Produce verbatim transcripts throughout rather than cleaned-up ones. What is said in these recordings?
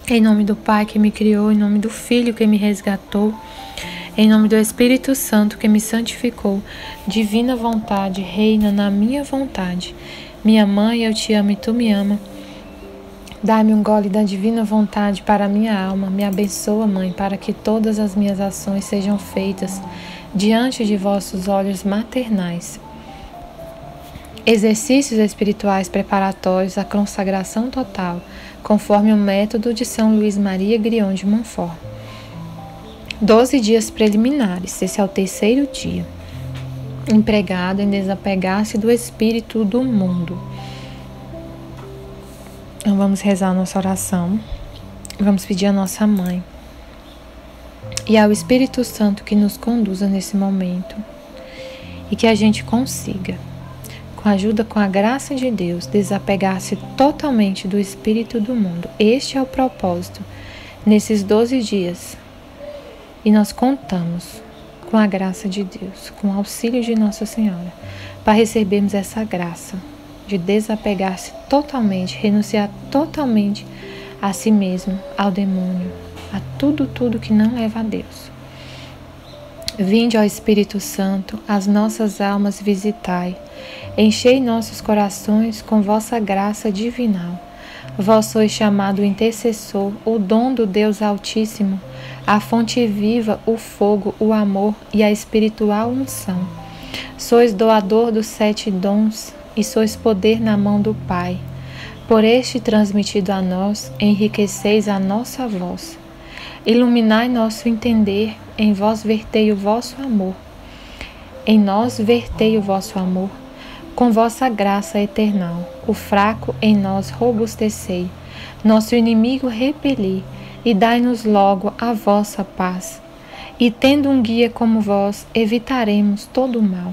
Em nome do Pai que me criou, em nome do Filho que me resgatou, em nome do Espírito Santo que me santificou, divina vontade, reina na minha vontade. Minha mãe, eu te amo e tu me ama. Dá-me um gole da divina vontade para a minha alma. Me abençoa, Mãe, para que todas as minhas ações sejam feitas diante de vossos olhos maternais. Exercícios espirituais preparatórios à consagração total, conforme o método de São Luís Maria Grion de Montfort. Doze dias preliminares, esse é o terceiro dia, empregado em desapegar-se do espírito do mundo. Então vamos rezar a nossa oração, vamos pedir à nossa Mãe e ao Espírito Santo que nos conduza nesse momento e que a gente consiga, com a ajuda, com a graça de Deus, desapegar-se totalmente do espírito do mundo. Este é o propósito nesses doze dias. E nós contamos com a graça de Deus, com o auxílio de Nossa Senhora, para recebermos essa graça de desapegar-se totalmente, renunciar totalmente a si mesmo, ao demônio, a tudo, tudo que não leva a Deus. Vinde, ó Espírito Santo, as nossas almas visitai, enchei nossos corações com vossa graça divinal. Vós sois chamado o intercessor, o dom do Deus Altíssimo, a fonte viva, o fogo, o amor e a espiritual unção. Sois doador dos sete dons e sois poder na mão do Pai. Por este transmitido a nós, enriqueceis a nossa voz. Iluminai nosso entender, em vós vertei o vosso amor. Em nós vertei o vosso amor, com vossa graça eternal. O fraco em nós robustecei, nosso inimigo repeli, e dai-nos logo a vossa paz. E tendo um guia como vós, evitaremos todo o mal.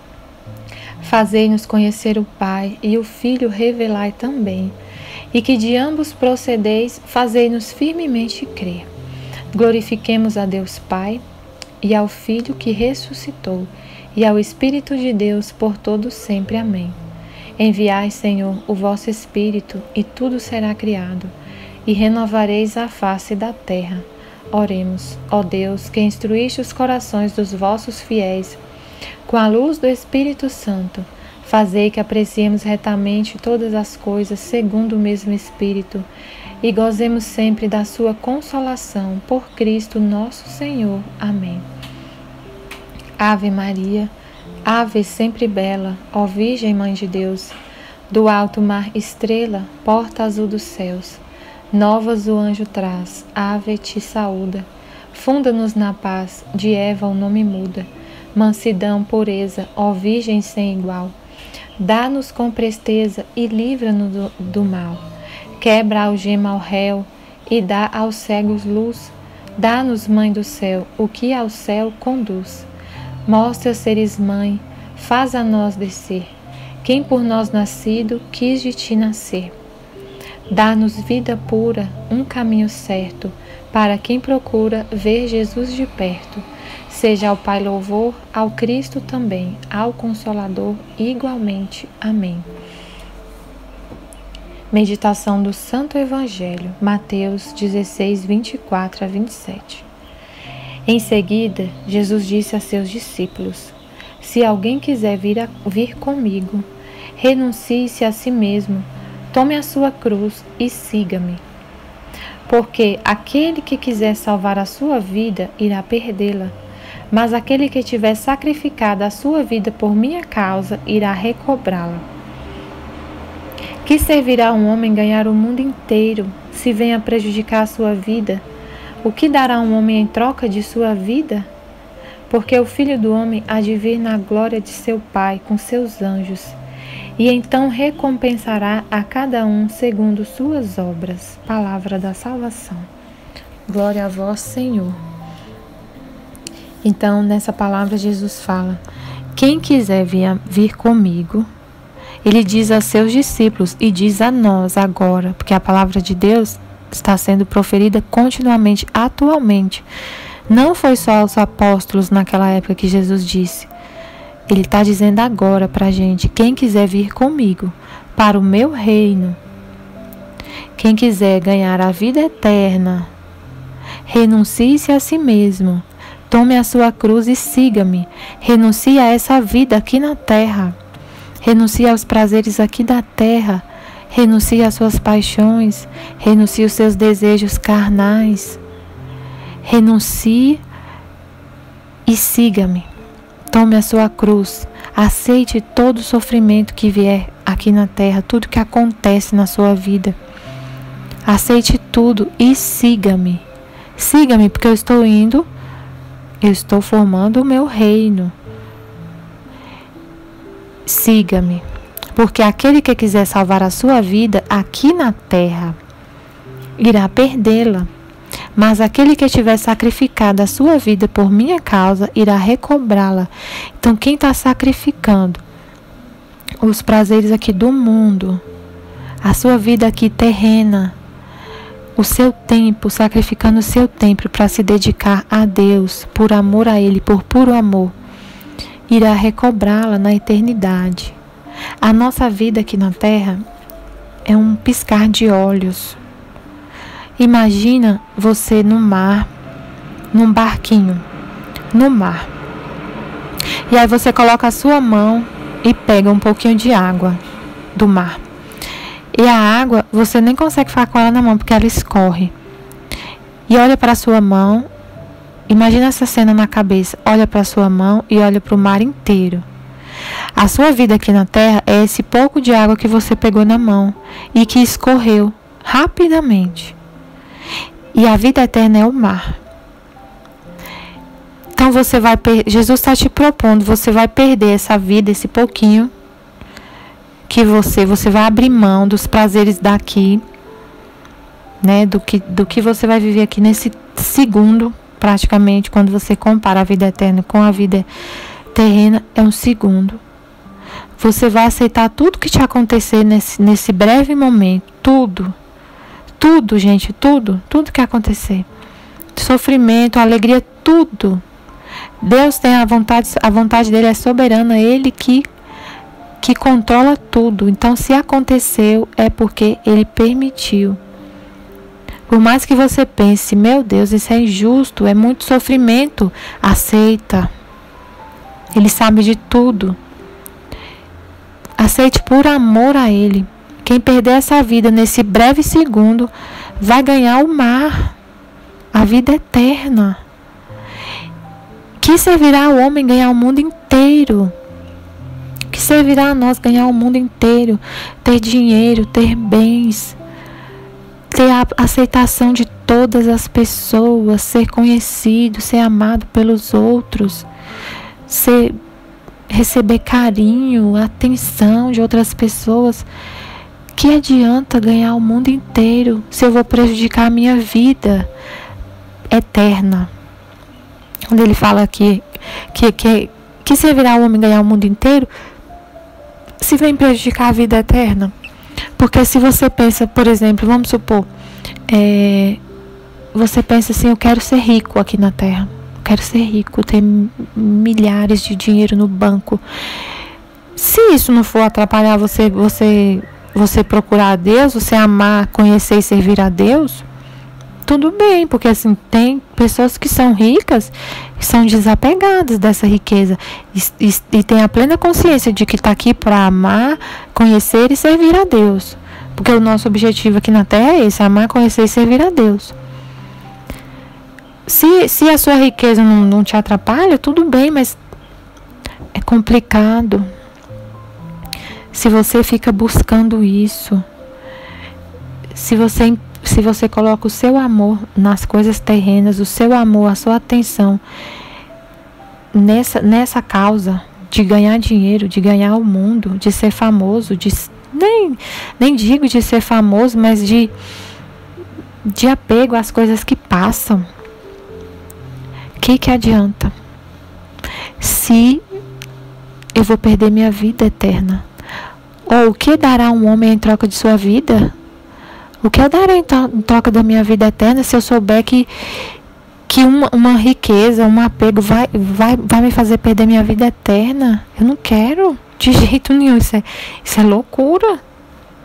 Fazei-nos conhecer o Pai, e o Filho revelai também, e que de ambos procedeis, fazei-nos firmemente crer. Glorifiquemos a Deus Pai, e ao Filho que ressuscitou, e ao Espírito de Deus por todo sempre. Amém. Enviai, Senhor, o vosso Espírito, e tudo será criado, e renovareis a face da terra. Oremos, ó Deus, que instruíste os corações dos vossos fiéis, com a luz do Espírito Santo, fazei que apreciemos retamente todas as coisas segundo o mesmo Espírito, e gozemos sempre da sua consolação, por Cristo nosso Senhor. Amém. Ave Maria, ave sempre bela, ó Virgem Mãe de Deus, do alto mar estrela, porta azul dos céus, novas o anjo traz, ave te saúda, funda-nos na paz, de Eva o nome muda, mansidão, pureza, ó Virgem sem igual, dá-nos com presteza e livra-nos do, do mal. Quebra a algema ao réu e dá aos cegos luz. Dá-nos, Mãe do céu, o que ao céu conduz. Mostra seres mãe, faz a nós descer. Quem por nós nascido quis de ti nascer. Dá-nos vida pura, um caminho certo, para quem procura ver Jesus de perto. Seja ao Pai louvor, ao Cristo também, ao Consolador igualmente. Amém. Meditação do Santo Evangelho, Mateus dezesseis, vinte e quatro a vinte e sete. Em seguida, Jesus disse a seus discípulos: Se alguém quiser vir, a, vir comigo, renuncie-se a si mesmo, tome a sua cruz e siga-me. Porque aquele que quiser salvar a sua vida, irá perdê-la, mas aquele que tiver sacrificado a sua vida por minha causa, irá recobrá-la. Que servirá um homem ganhar o mundo inteiro, se vem a prejudicar a sua vida? O que dará um homem em troca de sua vida? Porque o Filho do Homem há de vir na glória de seu Pai com seus anjos, e então recompensará a cada um segundo suas obras. Palavra da salvação. Glória a vós, Senhor. Então, nessa palavra, Jesus fala: quem quiser vir, vir comigo, ele diz a seus discípulos e diz a nós agora, porque a palavra de Deus está sendo proferida continuamente, atualmente. Não foi só aos apóstolos naquela época que Jesus disse. Ele está dizendo agora para a gente: quem quiser vir comigo para o meu reino, Quem quiser ganhar a vida eterna, renuncie-se a si mesmo. Tome a sua cruz e siga-me. Renuncie a essa vida aqui na terra. Renuncie aos prazeres aqui da terra. Renuncie às suas paixões. Renuncie aos seus desejos carnais. Renuncie e siga-me. Tome a sua cruz. Aceite todo o sofrimento que vier aqui na terra. Tudo que acontece na sua vida. Aceite tudo e siga-me. Siga-me, porque eu estou indo, eu estou formando o meu reino. Siga-me, porque aquele que quiser salvar a sua vida aqui na terra, irá perdê-la. Mas aquele que tiver sacrificado a sua vida por minha causa, irá recobrá-la. Então, quem está sacrificando os prazeres aqui do mundo, a sua vida aqui terrena, o seu tempo, sacrificando o seu tempo para se dedicar a Deus, por amor a Ele, por puro amor, irá recobrá-la na eternidade. A nossa vida aqui na terra é um piscar de olhos. Imagina você no mar, num barquinho, no mar. E aí você coloca a sua mão e pega um pouquinho de água do mar. E a água, você nem consegue ficar com ela na mão, porque ela escorre. E olha para a sua mão, imagina essa cena na cabeça. Olha para a sua mão e olha para o mar inteiro. A sua vida aqui na terra é esse pouco de água que você pegou na mão e que escorreu rapidamente. E a vida eterna é o mar. Então você vai per... Jesus está te propondo, você vai perder essa vida, esse pouquinho que você, você vai abrir mão dos prazeres daqui, né, do que, do que você vai viver aqui nesse segundo, praticamente, quando você compara a vida eterna com a vida terrena, é um segundo. Você vai aceitar tudo que te acontecer nesse, nesse breve momento, tudo, tudo, gente, tudo, tudo que acontecer, sofrimento, alegria, tudo. Deus tem a vontade, a vontade dele é soberana, ele que que controla tudo. Então, se aconteceu, é porque ele permitiu. Por mais que você pense, meu Deus, isso é injusto, é muito sofrimento, aceita. Ele sabe de tudo. Aceite por amor a ele. Quem perder essa vida nesse breve segundo, vai ganhar o mar, a vida eterna. Que servirá ao homem ganhar o mundo inteiro? Que servirá a nós ganhar o mundo inteiro, ter dinheiro, ter bens, ter a aceitação de todas as pessoas, ser conhecido, ser amado pelos outros, ser, receber carinho, atenção de outras pessoas? Que adianta ganhar o mundo inteiro se eu vou prejudicar a minha vida eterna? Quando ele fala aqui que, que, que servirá ao homem ganhar o mundo inteiro, se vem prejudicar a vida eterna. Porque se você pensa, por exemplo, vamos supor, é, você pensa assim, eu quero ser rico aqui na terra, eu quero ser rico, ter milhares de dinheiro no banco. Se isso não for atrapalhar você, você, você procurar a Deus, você amar, conhecer e servir a Deus, tudo bem, porque assim, tem pessoas que são ricas, que são desapegadas dessa riqueza e, e, e tem a plena consciência de que está aqui para amar, conhecer e servir a Deus. Porque o nosso objetivo aqui na Terra é esse, amar, conhecer e servir a Deus. Se, se a sua riqueza não, não te atrapalha, tudo bem, mas é complicado. Se você fica buscando isso, se você Se você coloca o seu amor nas coisas terrenas, o seu amor, a sua atenção nessa, nessa causa de ganhar dinheiro, de ganhar o mundo, de ser famoso, de, nem, nem digo de ser famoso, mas de, de apego às coisas que passam, o que, que adianta? Se eu vou perder minha vida eterna? Ou o que dará um homem em troca de sua vida? O que eu darei em troca da minha vida eterna se eu souber que, que uma, uma riqueza, um apego vai, vai, vai me fazer perder minha vida eterna? Eu não quero, de jeito nenhum. Isso é, isso é loucura.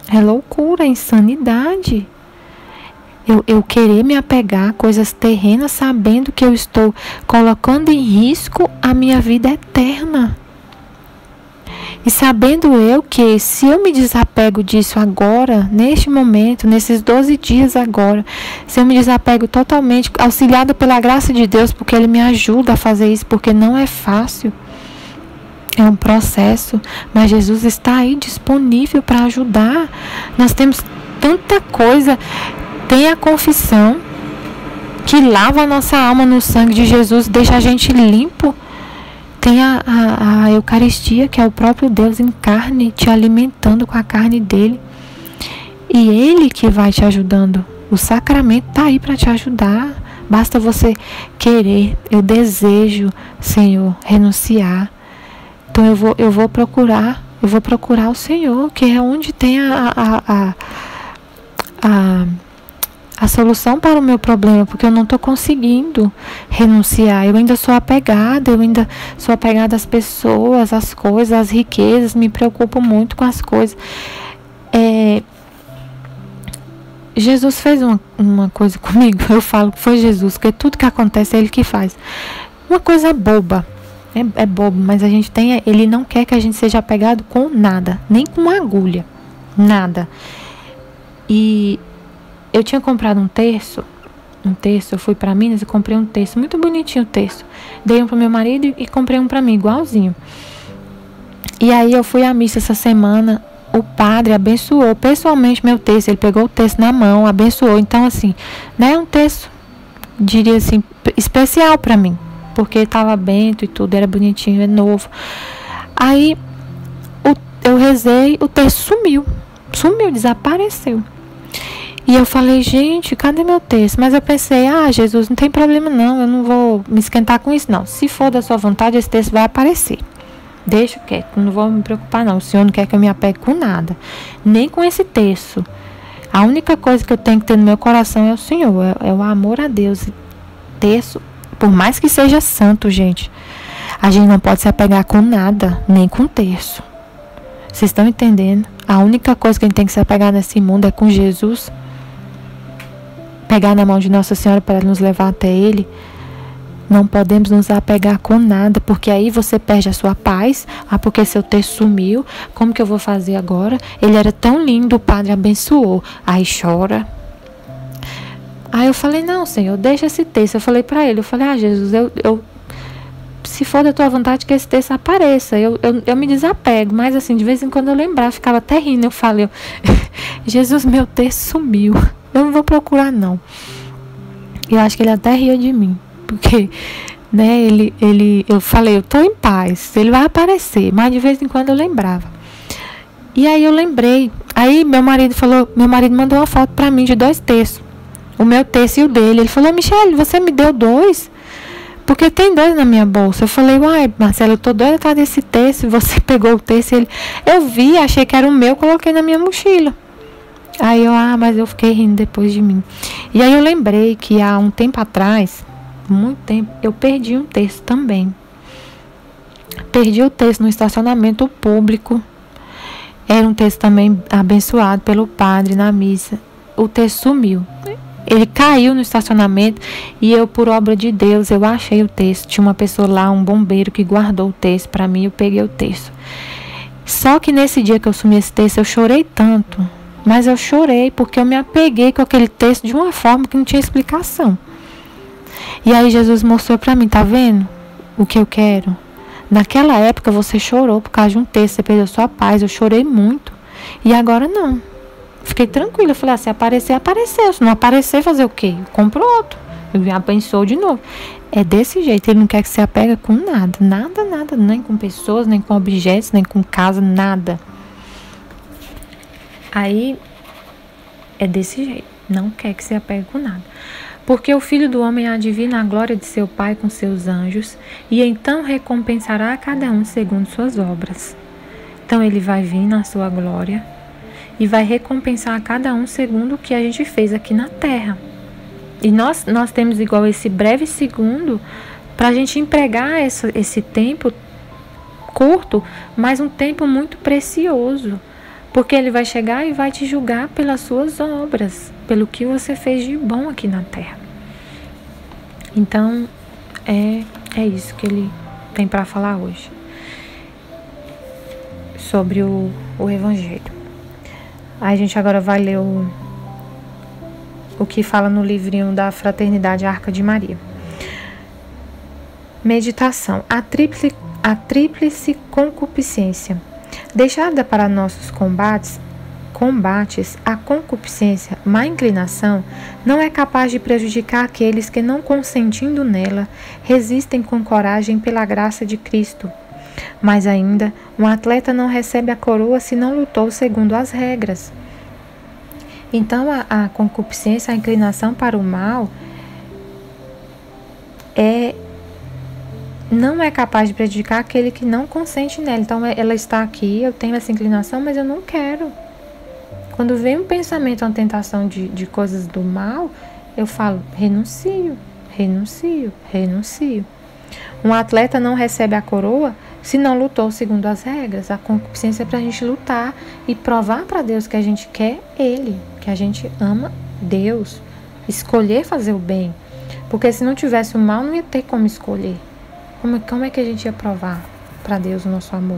É loucura, é insanidade. Eu, eu querer me apegar a coisas terrenas sabendo que eu estou colocando em risco a minha vida eterna. E sabendo eu que se eu me desapego disso agora, neste momento, nesses doze dias agora, se eu me desapego totalmente, auxiliada pela graça de Deus, porque Ele me ajuda a fazer isso, porque não é fácil, é um processo, mas Jesus está aí disponível para ajudar. Nós temos tanta coisa, tem a confissão, que lava a nossa alma no sangue de Jesus, deixa a gente limpo. Tem a, a, a Eucaristia, que é o próprio Deus em carne, te alimentando com a carne dele. E Ele que vai te ajudando. O sacramento está aí para te ajudar. Basta você querer. Eu desejo, Senhor, renunciar. Então eu vou, eu vou procurar, eu vou procurar o Senhor, que é onde tem a, a, a, a a solução para o meu problema, porque eu não estou conseguindo renunciar. Eu ainda sou apegada, eu ainda sou apegada às pessoas, às coisas, às riquezas, me preocupo muito com as coisas. É, Jesus fez uma, uma coisa comigo, eu falo que foi Jesus, porque tudo que acontece é Ele que faz. Uma coisa boba, é, é bobo, mas a gente tem, Ele não quer que a gente seja apegado com nada, nem com uma agulha, nada. E eu tinha comprado um terço, um terço, eu fui para Minas e comprei um terço, muito bonitinho o terço. Dei um para meu marido e, e comprei um para mim, igualzinho. E aí eu fui à missa essa semana, o padre abençoou pessoalmente meu terço, ele pegou o terço na mão, abençoou. Então assim, né, um terço, diria assim, especial para mim, porque estava bento e tudo, era bonitinho, é novo. Aí o, eu rezei, o terço sumiu, sumiu, desapareceu. E eu falei, gente, cadê meu texto? Mas eu pensei, ah, Jesus, não tem problema não, eu não vou me esquentar com isso não. Se for da sua vontade, esse texto vai aparecer. Deixa quieto, não vou me preocupar não. O Senhor não quer que eu me apegue com nada, nem com esse texto. A única coisa que eu tenho que ter no meu coração é o Senhor, é, é o amor a Deus. Texto, por mais que seja santo, gente, a gente não pode se apegar com nada, nem com texto. Vocês estão entendendo? A única coisa que a gente tem que se apegar nesse mundo é com Jesus. Pegar na mão de Nossa Senhora para nos levar até Ele. Não podemos nos apegar com nada, porque aí você perde a sua paz. Ah, porque seu texto sumiu, como que eu vou fazer agora? Ele era tão lindo, o padre abençoou. Aí chora. Aí eu falei, não, Senhor, deixa esse texto. Eu falei para ele, eu falei, ah, Jesus, eu, eu se for da tua vontade que esse texto apareça, eu, eu, eu me desapego. Mas assim, de vez em quando eu lembrava, ficava até rindo. Eu falei, Jesus, meu texto sumiu. Eu não vou procurar não. Eu acho que ele até ria de mim. Porque, né, ele, ele, eu falei, eu tô em paz. Ele vai aparecer. Mas de vez em quando eu lembrava. E aí eu lembrei. Aí meu marido falou, meu marido mandou uma foto pra mim de dois textos. O meu texto e o dele. Ele falou, Michele, você me deu dois? Porque tem dois na minha bolsa. Eu falei, uai, Marcelo, eu tô doida atrás desse texto. Você pegou o texto e ele... Eu vi, achei que era o meu, coloquei na minha mochila. Aí eu, ah, mas eu fiquei rindo depois de mim. E aí eu lembrei que há um tempo atrás, muito tempo, eu perdi um texto também. Perdi o texto no estacionamento público. Era um texto também abençoado pelo padre na missa. O texto sumiu. Ele caiu no estacionamento e eu, por obra de Deus, eu achei o texto. Tinha uma pessoa lá, um bombeiro, que guardou o texto para mim. Eu peguei o texto. Só que nesse dia que eu sumi esse texto, eu chorei tanto. Mas eu chorei porque eu me apeguei com aquele texto de uma forma que não tinha explicação. E aí Jesus mostrou para mim, tá vendo o que eu quero? Naquela época você chorou por causa de um texto, você perdeu sua paz, eu chorei muito. E agora não. Fiquei tranquila, eu falei, ah, se aparecer, apareceu. Se não aparecer, fazer o quê? Eu compro outro. Ele abençoou de novo. É desse jeito, ele não quer que você apegue com nada. Nada, nada, nem com pessoas, nem com objetos, nem com casa, nada. Aí, é desse jeito. Não quer que se apegue com nada. Porque o Filho do Homem há de vir na glória de seu Pai com seus anjos, e então recompensará a cada um segundo suas obras. Então ele vai vir na sua glória e vai recompensar a cada um segundo o que a gente fez aqui na terra. E nós, nós temos igual esse breve segundo para a gente empregar essa, esse tempo curto, mas um tempo muito precioso. Porque Ele vai chegar e vai te julgar pelas suas obras, pelo que você fez de bom aqui na terra. Então, é, é isso que Ele tem para falar hoje. Sobre o, o Evangelho. Aí a gente agora vai ler o, o que fala no livrinho da Fraternidade Arca de Maria. Meditação. A tríplice, a tríplice concupiscência. Deixada para nossos combates, combates, a concupiscência, má inclinação, não é capaz de prejudicar aqueles que, não consentindo nela, resistem com coragem pela graça de Cristo. Mas ainda, um atleta não recebe a coroa se não lutou segundo as regras. Então, a, a concupiscência, a inclinação para o mal, é, não é capaz de prejudicar aquele que não consente nela. Então, ela está aqui, eu tenho essa inclinação, mas eu não quero. Quando vem um pensamento, uma tentação de, de coisas do mal, eu falo, renuncio, renuncio, renuncio. Um atleta não recebe a coroa se não lutou segundo as regras. A concupiscência é para a gente lutar e provar para Deus que a gente quer Ele, que a gente ama Deus, escolher fazer o bem. Porque se não tivesse o mal, não ia ter como escolher. Como, como é que a gente ia provar para Deus o nosso amor?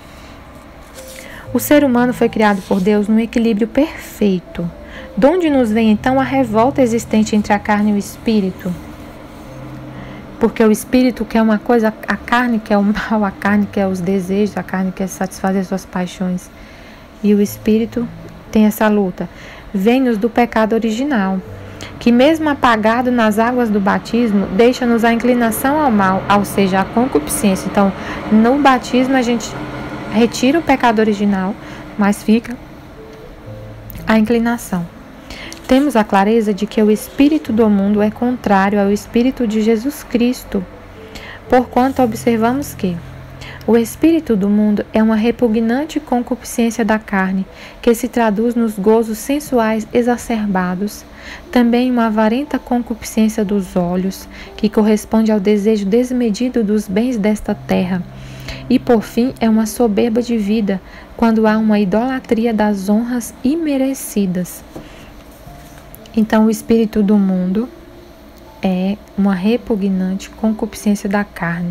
O ser humano foi criado por Deus num equilíbrio perfeito. De onde nos vem então a revolta existente entre a carne e o espírito? Porque o espírito quer uma coisa, a carne quer o mal, a carne quer os desejos, a carne quer satisfazer suas paixões. E o espírito tem essa luta. Vem-nos do pecado original, que mesmo apagado nas águas do batismo, deixa-nos a inclinação ao mal, ou seja, a concupiscência. Então, no batismo a gente retira o pecado original, mas fica a inclinação. Temos a clareza de que o espírito do mundo é contrário ao espírito de Jesus Cristo, porquanto observamos que o espírito do mundo é uma repugnante concupiscência da carne, que se traduz nos gozos sensuais exacerbados, também uma avarenta concupiscência dos olhos, que corresponde ao desejo desmedido dos bens desta terra, e por fim é uma soberba de vida, quando há uma idolatria das honras imerecidas. Então, o espírito do mundo é uma repugnante concupiscência da carne.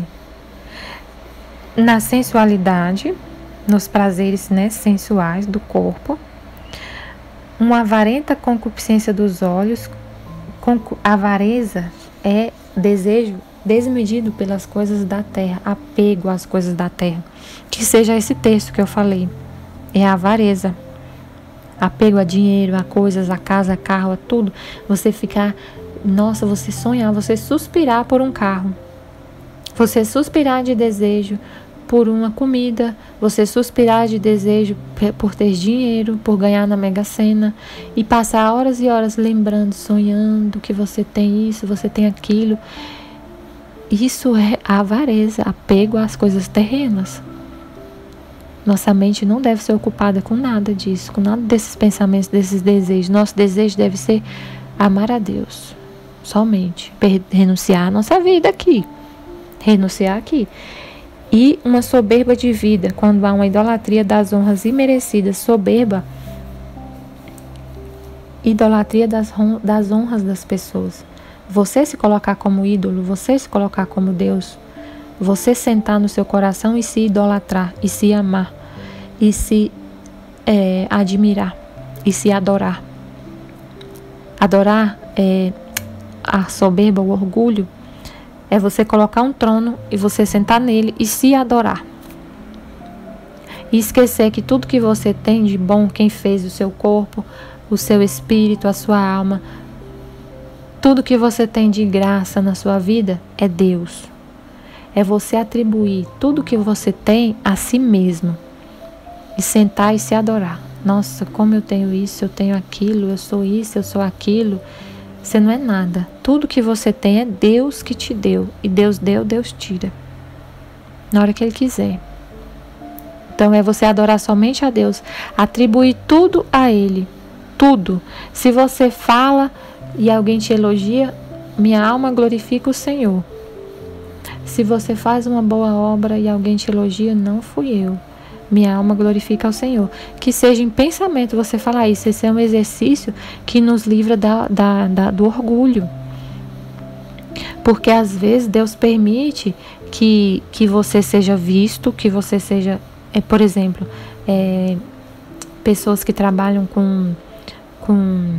Na sensualidade, nos prazeres, né, sensuais do corpo, uma avarenta concupiscência dos olhos. Concu- avareza é desejo desmedido pelas coisas da terra, apego às coisas da terra. Que seja esse texto que eu falei, é a avareza. Apego a dinheiro, a coisas, a casa, a carro, a tudo. Você ficar, nossa, você sonhar, você suspirar por um carro. Você suspirar de desejo por uma comida. Você suspirar de desejo por ter dinheiro, por ganhar na Mega Sena. E passar horas e horas lembrando, sonhando que você tem isso, você tem aquilo. Isso é a avareza, apego às coisas terrenas. Nossa mente não deve ser ocupada com nada disso, com nada desses pensamentos, desses desejos. Nosso desejo deve ser amar a Deus, somente. Renunciar à nossa vida aqui. Renunciar aqui. E uma soberba de vida, quando há uma idolatria das honras imerecidas. Soberba, idolatria das, das honras das pessoas. Você se colocar como ídolo, você se colocar como Deus. Você sentar no seu coração e se idolatrar, e se amar, e se é, admirar, e se adorar. Adorar é a soberba, o orgulho, é você colocar um trono e você sentar nele e se adorar. E esquecer que tudo que você tem de bom, quem fez o seu corpo, o seu espírito, a sua alma, tudo que você tem de graça na sua vida é Deus. É você atribuir tudo que você tem a si mesmo. E sentar e se adorar. Nossa, como eu tenho isso, eu tenho aquilo, eu sou isso, eu sou aquilo. Você não é nada. Tudo que você tem é Deus que te deu. E Deus deu, Deus tira. Na hora que Ele quiser. Então é você adorar somente a Deus. Atribuir tudo a Ele. Tudo. Se você fala e alguém te elogia, minha alma glorifica o Senhor. Se você faz uma boa obra e alguém te elogia, não fui eu. minha alma glorifica ao Senhor. Que seja em pensamento você falar isso. Esse é um exercício que nos livra da, da, da, do orgulho. Porque às vezes Deus permite que, que você seja visto, que você seja, é, por exemplo, é, pessoas que trabalham com, com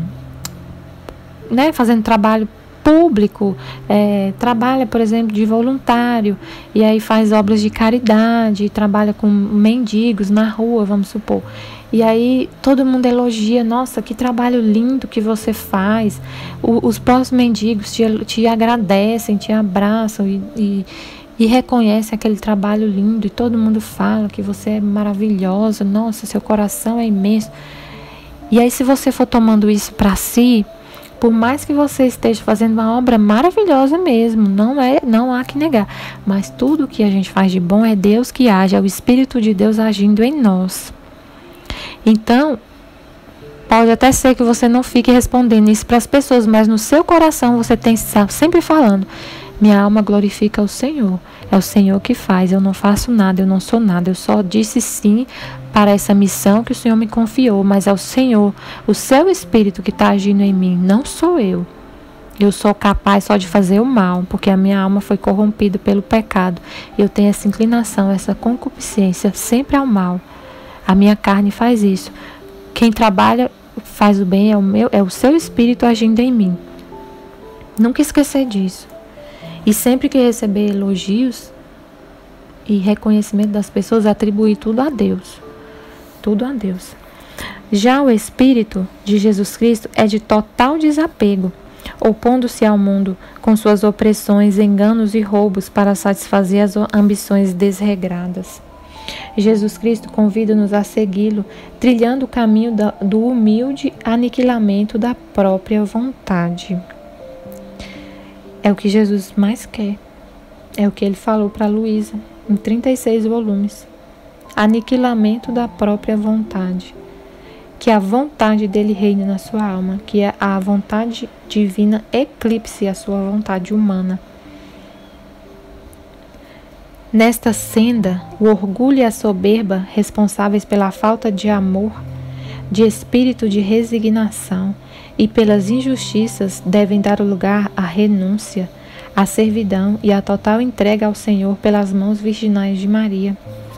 né, fazendo trabalho público, é, trabalha, por exemplo, de voluntário, e aí faz obras de caridade, trabalha com mendigos na rua, vamos supor. E aí todo mundo elogia, nossa, que trabalho lindo que você faz. O, os próprios mendigos te, te agradecem, te abraçam e, e, e reconhecem aquele trabalho lindo, e todo mundo fala que você é maravilhosa, nossa, seu coração é imenso. E aí se você for tomando isso para si, por mais que você esteja fazendo uma obra maravilhosa mesmo, não, é, não há que negar, mas tudo que a gente faz de bom é Deus que age, é o Espírito de Deus agindo em nós. Então, pode até ser que você não fique respondendo isso para as pessoas, mas no seu coração você tem que estar sempre falando: minha alma glorifica o Senhor, é o Senhor que faz, eu não faço nada, eu não sou nada, eu só disse sim para essa missão que o Senhor me confiou, mas é o Senhor, o seu Espírito que está agindo em mim, não sou eu. Eu sou capaz só de fazer o mal, porque a minha alma foi corrompida pelo pecado. Eu tenho essa inclinação, essa concupiscência sempre ao mal. A minha carne faz isso. Quem trabalha, faz o bem, é o meu, é o seu Espírito agindo em mim. Nunca esquecer disso. E sempre que receber elogios e reconhecimento das pessoas, atribuir tudo a Deus. Tudo a Deus. Já o Espírito de Jesus Cristo é de total desapego, opondo-se ao mundo com suas opressões, enganos e roubos para satisfazer as ambições desregradas. Jesus Cristo convida-nos a segui-lo, trilhando o caminho da, do humilde aniquilamento da própria vontade. É o que Jesus mais quer. É o que ele falou para Luísa, em trinta e seis volumes. Aniquilamento da própria vontade. Que a vontade dele reine na sua alma, que a vontade divina eclipse a sua vontade humana. Nesta senda, o orgulho e a soberba, responsáveis pela falta de amor, de espírito de resignação e pelas injustiças, devem dar lugar à renúncia, à servidão e à total entrega ao Senhor pelas mãos virginais de Maria.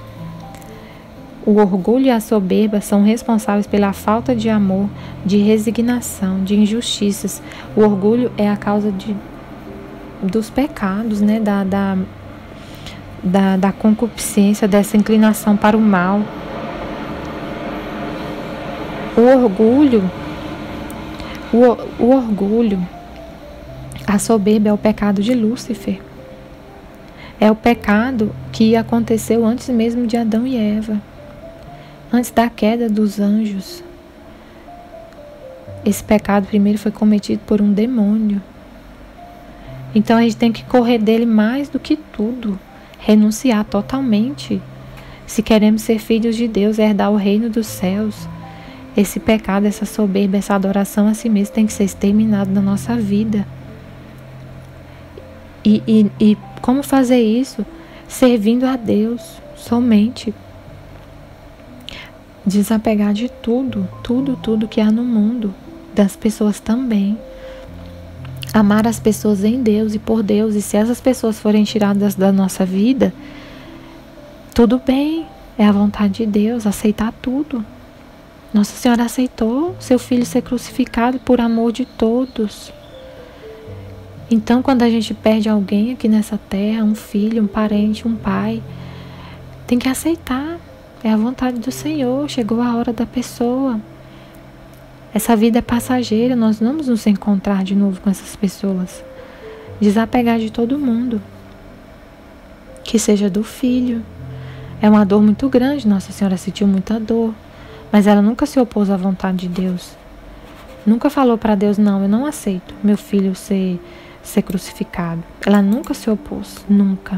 O orgulho e a soberba são responsáveis pela falta de amor, de resignação, de injustiças. O orgulho é a causa de, dos pecados, né? da, da Da, da concupiscência, dessa inclinação para o mal. O orgulho, o, o orgulho, a soberba é o pecado de Lúcifer. É o pecado que aconteceu antes mesmo de Adão e Eva, antes da queda dos anjos. Esse pecado primeiro foi cometido por um demônio. Então a gente tem que correr dele mais do que tudo. Renunciar totalmente. Se queremos ser filhos de Deus, herdar o reino dos céus, esse pecado, essa soberba, essa adoração a si mesmo tem que ser exterminado da nossa vida. E, e, e como fazer isso? Servindo a Deus somente. Desapegar de tudo, tudo, tudo que há no mundo, das pessoas também. Amar as pessoas em Deus e por Deus. E se essas pessoas forem tiradas da nossa vida, tudo bem, é a vontade de Deus, aceitar tudo. Nossa Senhora aceitou seu filho ser crucificado por amor de todos. Então, quando a gente perde alguém aqui nessa terra, um filho, um parente, um pai, tem que aceitar. É a vontade do Senhor, chegou a hora da pessoa. Essa vida é passageira, nós não vamos nos encontrar de novo com essas pessoas. Desapegar de todo mundo. Que seja do filho. É uma dor muito grande, Nossa Senhora sentiu muita dor. Mas ela nunca se opôs à vontade de Deus. Nunca falou para Deus, não, eu não aceito meu filho ser, ser crucificado. Ela nunca se opôs, nunca.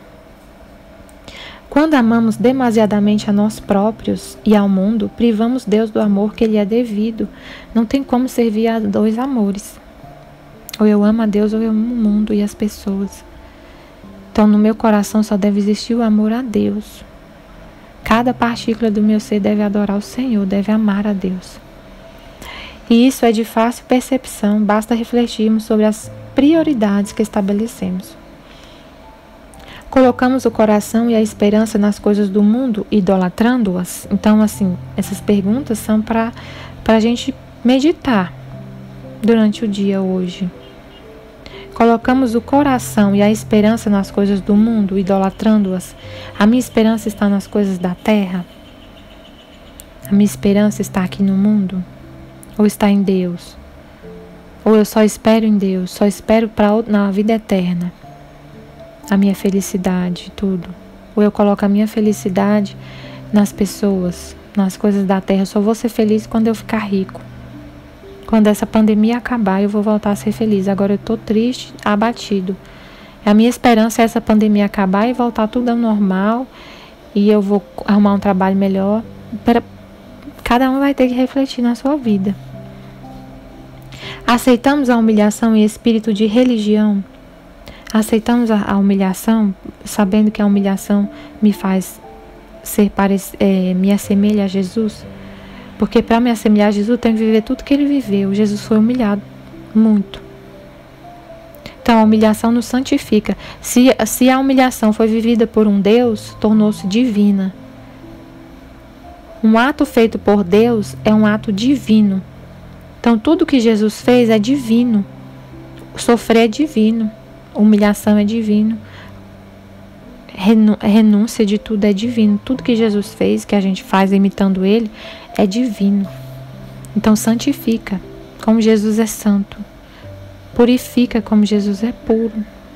Quando amamos demasiadamente a nós próprios e ao mundo, privamos Deus do amor que lhe é devido. Não tem como servir a dois amores. Ou eu amo a Deus ou eu amo o mundo e as pessoas. Então no meu coração só deve existir o amor a Deus. Cada partícula do meu ser deve adorar o Senhor, deve amar a Deus. E isso é de fácil percepção, basta refletirmos sobre as prioridades que estabelecemos. Colocamos o coração e a esperança nas coisas do mundo, idolatrando-as? Então, assim, essas perguntas são para a gente meditar durante o dia hoje. Colocamos o coração e a esperança nas coisas do mundo, idolatrando-as? A minha esperança está nas coisas da terra? A minha esperança está aqui no mundo? Ou está em Deus? Ou eu só espero em Deus, só espero para na vida eterna a minha felicidade, tudo? Ou eu coloco a minha felicidade nas pessoas, nas coisas da terra? Eu só vou ser feliz quando eu ficar rico. Quando essa pandemia acabar, eu vou voltar a ser feliz. Agora eu estou triste, abatido. A minha esperança é essa pandemia acabar e voltar tudo ao normal. E eu vou arrumar um trabalho melhor. Cada um vai ter que refletir na sua vida. Aceitamos a humilhação em espírito de religião? Aceitamos a, a humilhação, sabendo que a humilhação me faz ser, é, me assemelha a Jesus? Porque para me assemelhar a Jesus, eu tenho que viver tudo que ele viveu. Jesus foi humilhado muito. Então, a humilhação nos santifica. Se, se a humilhação foi vivida por um Deus, tornou-se divina. Um ato feito por Deus é um ato divino. Então, tudo que Jesus fez é divino. Sofrer é divino. Humilhação é divino. Renúncia de tudo é divino. Tudo que Jesus fez, que a gente faz imitando ele, é divino. Então santifica como Jesus é santo. Purifica como Jesus é puro.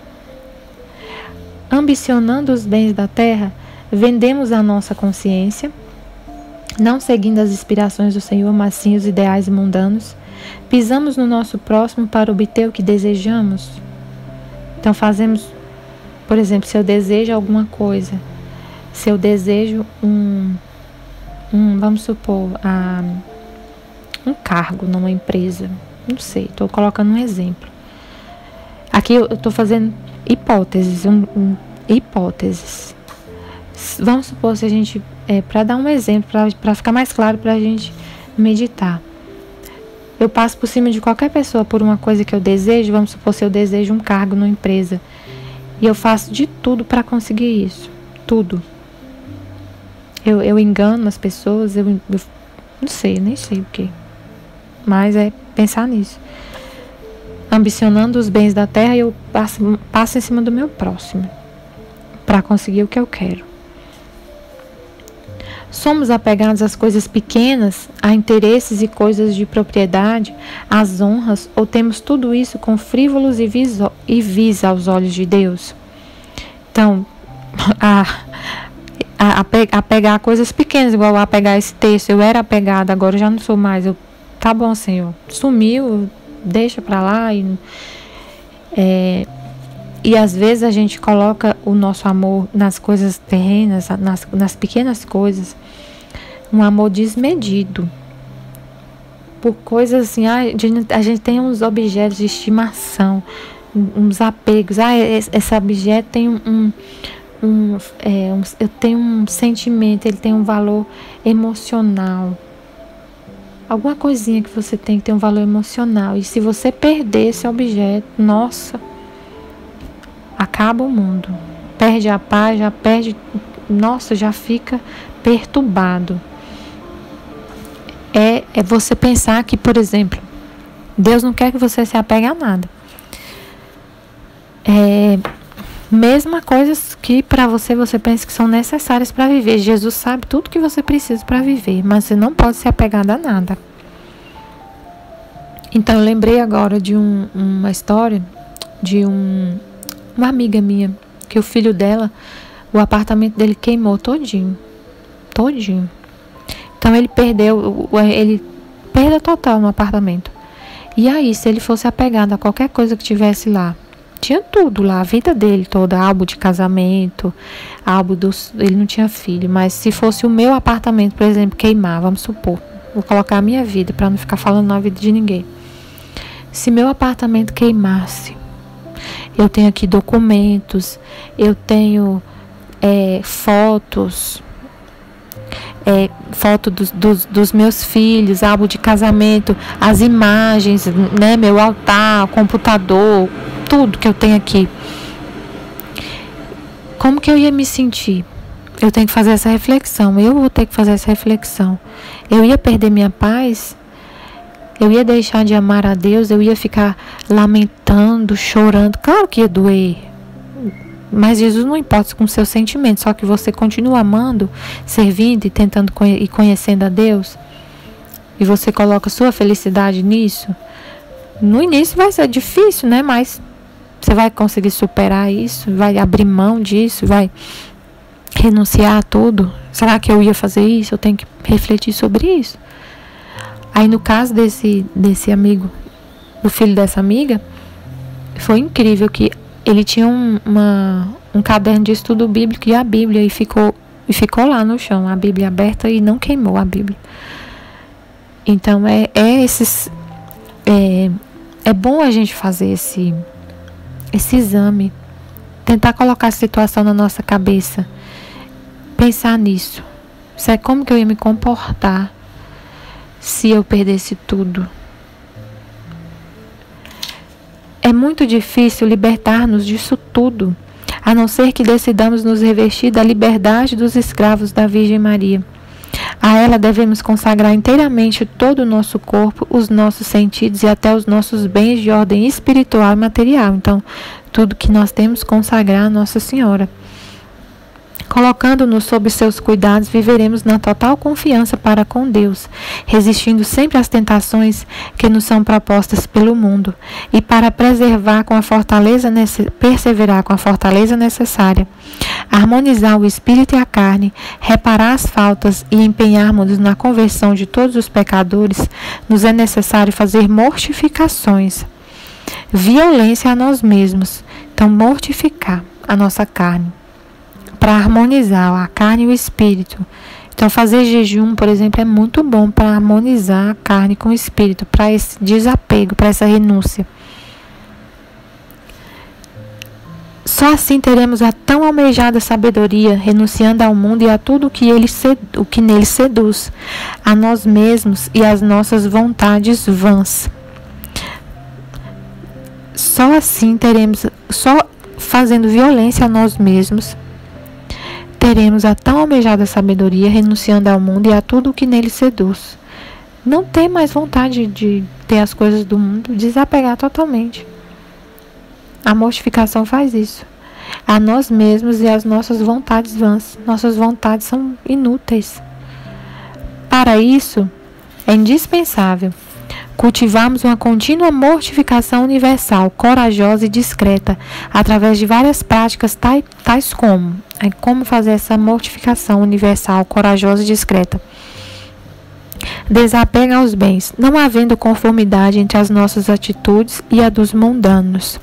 Ambicionando os bens da terra, vendemos a nossa consciência, não seguindo as inspirações do Senhor, mas sim os ideais mundanos. Pisamos no nosso próximo para obter o que desejamos. Então fazemos, por exemplo, se eu desejo alguma coisa, se eu desejo um, um vamos supor, ah, um cargo numa empresa, não sei, estou colocando um exemplo. Aqui eu estou fazendo hipóteses, um, um, hipóteses. Vamos supor, se a gente, é, para dar um exemplo, para ficar mais claro para a gente meditar. Eu passo por cima de qualquer pessoa por uma coisa que eu desejo, vamos supor, se eu desejo um cargo numa empresa. E eu faço de tudo para conseguir isso. Tudo. Eu, eu engano as pessoas, eu, eu não sei, nem sei o que. Mas é pensar nisso. Ambicionando os bens da terra, eu passo, passo em cima do meu próximo para conseguir o que eu quero. Somos apegados às coisas pequenas, a interesses e coisas de propriedade, às honras, ou temos tudo isso com frívolos e, viso, e vis aos olhos de Deus? Então, a, a, a pegar coisas pequenas, igual a pegar esse texto, eu era apegada, agora eu já não sou mais. Eu, tá bom, Senhor, sumiu, deixa pra lá. E, é, e às vezes a gente coloca o nosso amor nas coisas terrenas, nas, nas pequenas coisas, um amor desmedido. Por coisas assim, ah, a gente tem uns objetos de estimação, uns apegos. Ah, esse objeto tem um, um, é, um, eu tenho um sentimento, ele tem um valor emocional. Alguma coisinha que você tem que ter um valor emocional. E se você perder esse objeto, nossa, acaba o mundo. Perde a paz, já perde, nossa, já fica perturbado. É, é você pensar que, por exemplo, Deus não quer que você se apegue a nada. É, mesma coisas que para você, você pensa que são necessárias para viver. Jesus sabe tudo que você precisa para viver, mas você não pode se apegar a nada. Então, eu lembrei agora de um, uma história de um, uma amiga minha, que o filho dela, o apartamento dele queimou todinho. Todinho. Então, ele perdeu, ele perda total no apartamento. E aí, se ele fosse apegado a qualquer coisa que tivesse lá, tinha tudo lá, a vida dele toda, álbum de casamento, álbum dos... Ele não tinha filho, mas se fosse o meu apartamento, por exemplo, queimar, vamos supor, vou colocar a minha vida para não ficar falando na vida de ninguém. Se meu apartamento queimasse, eu tenho aqui documentos, eu tenho é, fotos, é, foto dos, dos, dos meus filhos, álbum de casamento, as imagens, né, meu altar, computador, tudo que eu tenho aqui. Como que eu ia me sentir? Eu tenho que fazer essa reflexão. Eu vou ter que fazer essa reflexão. Eu ia perder minha paz? Eu ia deixar de amar a Deus? Eu ia ficar lamentando, chorando? Claro que ia doer. Mas Jesus não importa com seus sentimentos. Só que você continua amando, servindo e tentando conhe- e conhecendo a Deus. E você coloca sua felicidade nisso. No início vai ser difícil, né? Mas você vai conseguir superar isso? Vai abrir mão disso? Vai renunciar a tudo? Será que eu ia fazer isso? Eu tenho que refletir sobre isso. Aí no caso desse, desse amigo, do filho dessa amiga, foi incrível que ele tinha um, uma, um caderno de estudo bíblico e a Bíblia, e ficou, e ficou lá no chão, a Bíblia aberta, e não queimou a Bíblia. Então é, é esses é, é bom a gente fazer esse, esse exame, tentar colocar a situação na nossa cabeça, pensar nisso. Isso é como que eu ia me comportar se eu perdesse tudo. É muito difícil libertar-nos disso tudo, a não ser que decidamos nos revestir da liberdade dos escravos da Virgem Maria. A ela devemos consagrar inteiramente todo o nosso corpo, os nossos sentidos e até os nossos bens de ordem espiritual e material. Então, tudo que nós temos, consagrar a Nossa Senhora. Colocando-nos sob seus cuidados, viveremos na total confiança para com Deus, resistindo sempre às tentações que nos são propostas pelo mundo, e para preservar com a fortaleza perseverar com a fortaleza necessária, harmonizar o espírito e a carne, reparar as faltas e empenharmos-nos na conversão de todos os pecadores, nos é necessário fazer mortificações, violência a nós mesmos. Então, mortificar a nossa carne, para harmonizar a carne e o espírito. Então, fazer jejum, por exemplo, é muito bom para harmonizar a carne com o espírito, para esse desapego, para essa renúncia. Só assim teremos a tão almejada sabedoria, renunciando ao mundo e a tudo o que, ele o que nele seduz, a nós mesmos e às nossas vontades vãs. Só assim teremos, só fazendo violência a nós mesmos, teremos a tão almejada sabedoria, renunciando ao mundo e a tudo o que nele seduz. Não ter mais vontade de ter as coisas do mundo, desapegar totalmente. A mortificação faz isso. A nós mesmos e às nossas vontades vãs. Nossas vontades são inúteis. Para isso, é indispensável cultivarmos uma contínua mortificação universal, corajosa e discreta, através de várias práticas tais, tais como é como fazer essa mortificação universal, corajosa e discreta. Desapego aos bens, não havendo conformidade entre as nossas atitudes e a dos mundanos.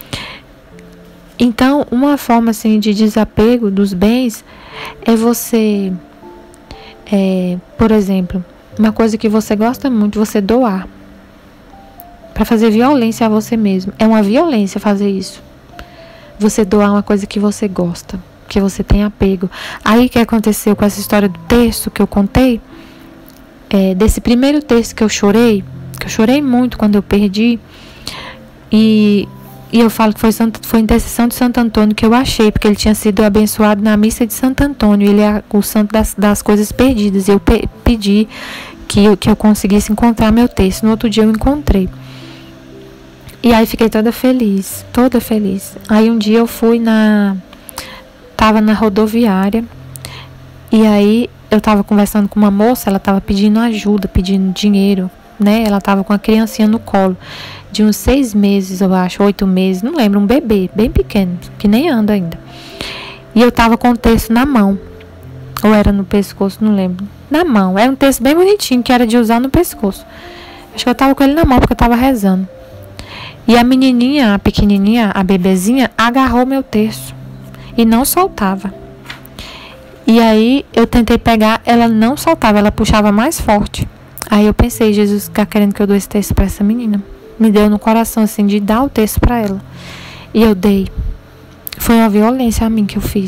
Então, uma forma assim de desapego dos bens é você, é, por exemplo, uma coisa que você gosta muito, você doar. Para fazer violência a você mesmo. É uma violência fazer isso. Você doar uma coisa que você gosta, que você tem apego. Aí o que aconteceu com essa história do texto que eu contei, é, desse primeiro texto que eu chorei, que eu chorei muito quando eu perdi, e, e eu falo que foi, Santo, foi intercessão de Santo Antônio que eu achei, porque ele tinha sido abençoado na missa de Santo Antônio, ele é o santo das, das coisas perdidas, e eu pe, pedi que eu, que eu conseguisse encontrar meu texto. No outro dia eu encontrei. E aí fiquei toda feliz, toda feliz. Aí um dia eu fui na... Tava na rodoviária. E aí eu tava conversando com uma moça, ela tava pedindo ajuda, pedindo dinheiro, né? Ela tava com a criancinha no colo, de uns seis meses, eu acho, oito meses, não lembro, um bebê, bem pequeno, que nem anda ainda. E eu tava com o texto na mão. Ou era no pescoço, não lembro. Na mão, era um texto bem bonitinho, que era de usar no pescoço. Acho que eu tava com ele na mão, porque eu tava rezando. E a menininha, a pequenininha, a bebezinha, agarrou meu terço e não soltava. E aí eu tentei pegar, ela não soltava, ela puxava mais forte. Aí eu pensei, Jesus está querendo que eu dou esse terço para essa menina. Me deu no coração assim de dar o terço para ela. E eu dei. Foi uma violência a mim que eu fiz.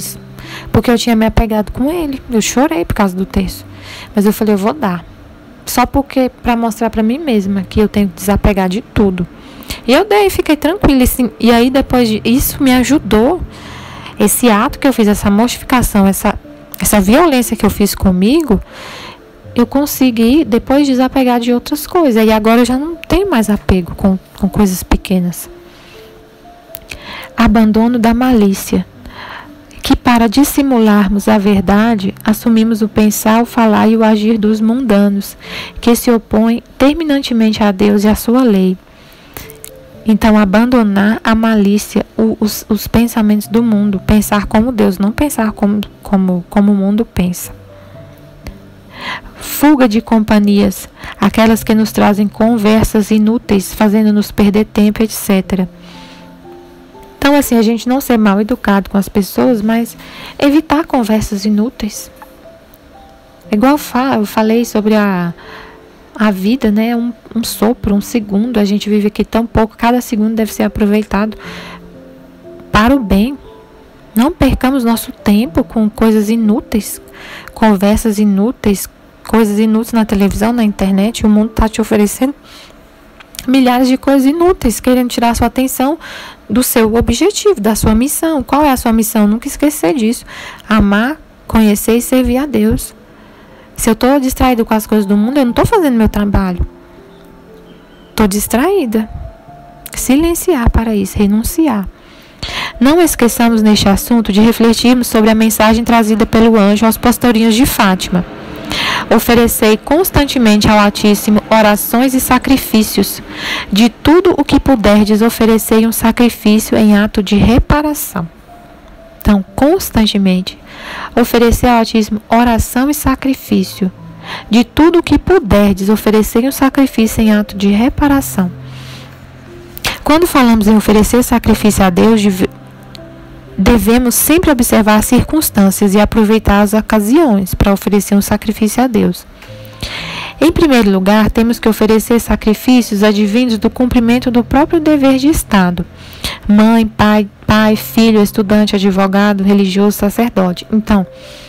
porque eu tinha me apegado com ele. Eu chorei por causa do terço. Mas eu falei, eu vou dar. Só porque, para mostrar para mim mesma que eu tenho que desapegar de tudo. E eu dei, fiquei tranquila. Assim, e aí, depois de isso, me ajudou. Esse ato que eu fiz, essa mortificação, essa, essa violência que eu fiz comigo, eu consegui depois desapegar de outras coisas. E agora eu já não tenho mais apego com, com coisas pequenas. Abandono da malícia. Que para dissimularmos a verdade, assumimos o pensar, o falar e o agir dos mundanos, que se opõem terminantemente a Deus e a sua lei. Então, abandonar a malícia, o, os, os pensamentos do mundo, pensar como Deus, não pensar como, como, como o mundo pensa. Fuga de companhias, aquelas que nos trazem conversas inúteis, fazendo-nos perder tempo, etcétera. Então, assim, a gente não ser mal educado com as pessoas, mas evitar conversas inúteis. Igual eu falei sobre a, a vida, né? Um, um sopro, um segundo. A gente vive aqui tão pouco, cada segundo deve ser aproveitado para o bem. Não percamos nosso tempo com coisas inúteis, conversas inúteis, coisas inúteis na televisão, na internet. O mundo está te oferecendo milhares de coisas inúteis, querendo tirar a sua atenção do seu objetivo, da sua missão. Qual é a sua missão? Nunca esquecer disso. Amar, conhecer e servir a Deus. Se eu estou distraída com as coisas do mundo, eu não estou fazendo meu trabalho. Estou distraída. Silenciar para isso, renunciar. Não esqueçamos neste assunto de refletirmos sobre a mensagem trazida pelo anjo aos pastorinhos de Fátima. Oferecei constantemente ao Altíssimo orações e sacrifícios. De tudo o que puderdes, oferecei um sacrifício em ato de reparação. Então, constantemente, oferecer ao Altíssimo oração e sacrifício. De tudo o que puderdes, oferecei um sacrifício em ato de reparação. Quando falamos em oferecer sacrifício a Deus, devemos sempre observar as circunstâncias e aproveitar as ocasiões para oferecer um sacrifício a Deus. Em primeiro lugar, temos que oferecer sacrifícios advindos do cumprimento do próprio dever de Estado. Mãe, pai, pai, filho, estudante, advogado, religioso, sacerdote. Então,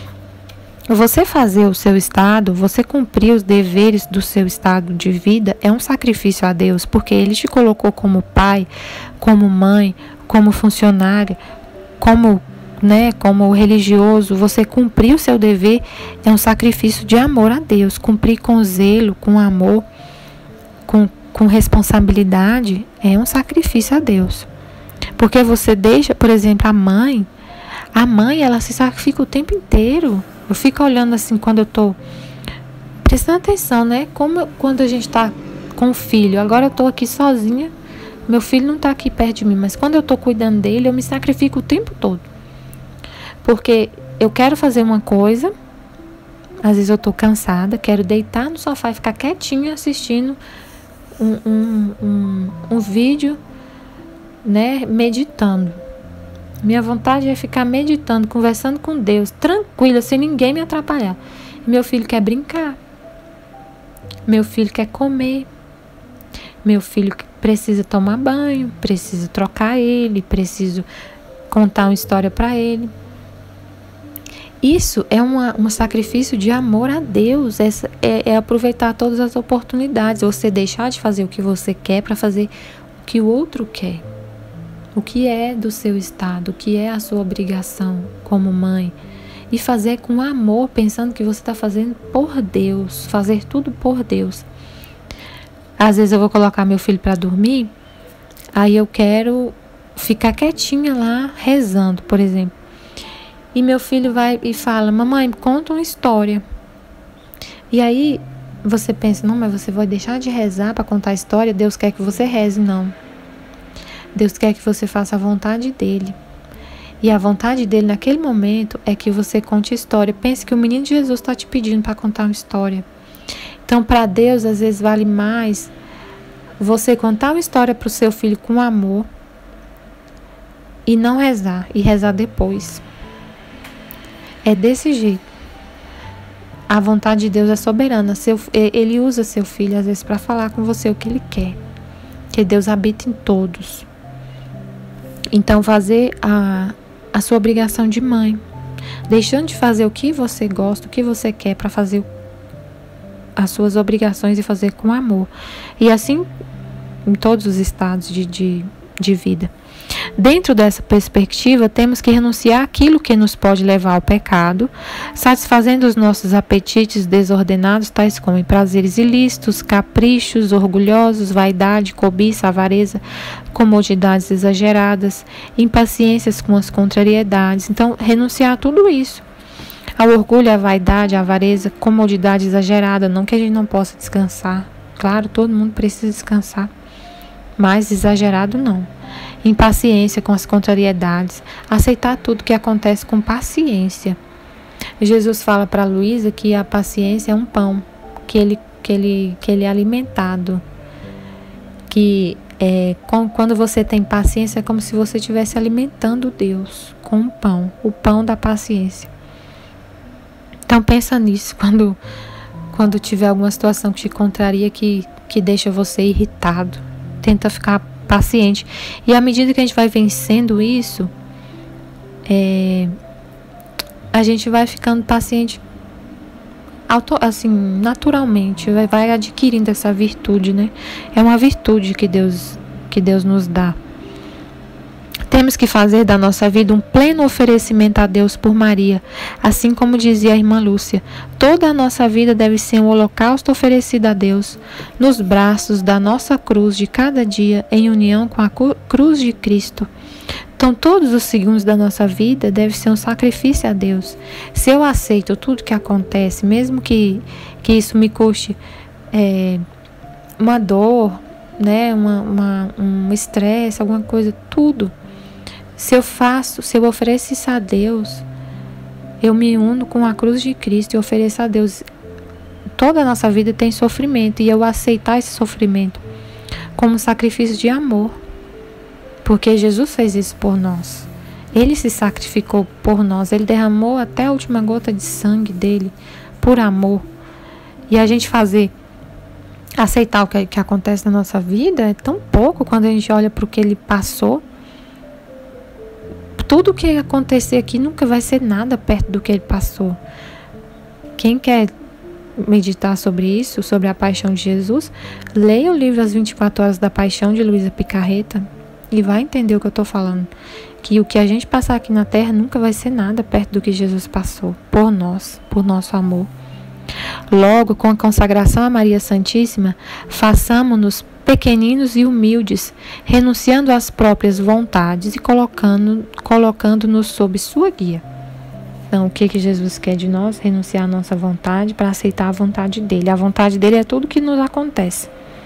você fazer o seu estado, você cumprir os deveres do seu estado de vida é um sacrifício a Deus, porque Ele te colocou como pai, como mãe, como funcionária, como, né, como religioso. Você cumprir o seu dever é um sacrifício de amor a Deus. Cumprir com zelo, com amor, com, com responsabilidade é um sacrifício a Deus. Porque você deixa, por exemplo, a mãe, a mãe ela se sacrifica o tempo inteiro. Eu fico olhando assim quando eu tô prestando atenção, né? Como quando a gente tá com o filho. Agora eu tô aqui sozinha. Meu filho não tá aqui perto de mim, mas quando eu tô cuidando dele, eu me sacrifico o tempo todo. Porque eu quero fazer uma coisa, às vezes eu tô cansada, quero deitar no sofá e ficar quietinha assistindo um, um, um, um vídeo, né? Meditando. Minha vontade é ficar meditando, conversando com Deus, tranquila, sem ninguém me atrapalhar. Meu filho quer brincar. Meu filho quer comer. Meu filho precisa tomar banho, preciso trocar ele, preciso contar uma história para ele. Isso é uma, um sacrifício de amor a Deus, é, é, é aproveitar todas as oportunidades, você deixar de fazer o que você quer para fazer o que o outro quer. O que é do seu estado, o que é a sua obrigação como mãe. E fazer com amor, pensando que você está fazendo por Deus, fazer tudo por Deus. Às vezes eu vou colocar meu filho para dormir, aí eu quero ficar quietinha lá, rezando, por exemplo. E meu filho vai e fala, mamãe, conta uma história. E aí você pensa, não, mas você vai deixar de rezar para contar a história? Deus quer que você reze, não. Deus quer que você faça a vontade dele. E a vontade dele naquele momento é que você conte história. Pense que o menino de Jesus está te pedindo para contar uma história. Então, para Deus, às vezes vale mais você contar uma história para o seu filho com amor e não rezar, e rezar depois. É desse jeito. A vontade de Deus é soberana. Seu, ele usa seu filho, às vezes, para falar com você o que ele quer. Que Deus habita em todos. Então, fazer a, a sua obrigação de mãe. deixando de fazer o que você gosta, o que você quer, para fazer as suas obrigações e fazer com amor. E assim em todos os estados de, de, de vida. Dentro dessa perspectiva, temos que renunciar àquilo que nos pode levar ao pecado, satisfazendo os nossos apetites desordenados, tais como prazeres ilícitos, caprichos orgulhosos, vaidade, cobiça, avareza, comodidades exageradas, impaciências com as contrariedades. Então, renunciar a tudo isso. Ao orgulho, à vaidade, à avareza, comodidade exagerada, não que a gente não possa descansar. Claro, todo mundo precisa descansar, mas exagerado não. Impaciência com as contrariedades, aceitar tudo que acontece com paciência. Jesus fala para Luísa que a paciência é um pão, que ele, que ele, que ele é alimentado. Que é, quando você tem paciência é como se você estivesse alimentando Deus com um pão, o pão da paciência. Então pensa nisso quando, quando tiver alguma situação que te contraria, que, que deixa você irritado. Tenta ficar paciente. E à medida que a gente vai vencendo isso, é, a gente vai ficando paciente auto, assim, naturalmente, vai, vai adquirindo essa virtude, né? É uma virtude que Deus, que Deus nos dá. Temos que fazer da nossa vida um pleno oferecimento a Deus por Maria, assim como dizia a irmã Lúcia. Toda a nossa vida deve ser um holocausto oferecido a Deus, nos braços da nossa cruz de cada dia, em união com a cruz de Cristo. Então, todos os segundos da nossa vida devem ser um sacrifício a Deus. Se eu aceito tudo que acontece, mesmo que, que isso me custe é, uma dor, né, uma, uma, um estresse, alguma coisa, tudo. Se eu faço, se eu ofereço isso a Deus, eu me uno com a cruz de Cristo e ofereço a Deus. Toda a nossa vida tem sofrimento, e eu aceitar esse sofrimento como sacrifício de amor, porque Jesus fez isso por nós. Ele se sacrificou por nós, ele derramou até a última gota de sangue dele por amor. E a gente fazer, aceitar o que, que acontece na nossa vida é tão pouco quando a gente olha para o que ele passou. Tudo que acontecer aqui nunca vai ser nada perto do que ele passou. Quem quer meditar sobre isso, sobre a paixão de Jesus, leia o livro As vinte e quatro Horas da Paixão, de Luísa Picarreta, e vai entender o que eu estou falando. Que o que a gente passar aqui na terra nunca vai ser nada perto do que Jesus passou por nós, por nosso amor. Logo, com a consagração a Maria Santíssima, façamo-nos pequeninos e humildes, renunciando às próprias vontades e colocando, colocando-nos sob sua guia. Então, o que, que Jesus quer de nós? Renunciar à nossa vontade para aceitar a vontade dele. A vontade dele é tudo que nos acontece.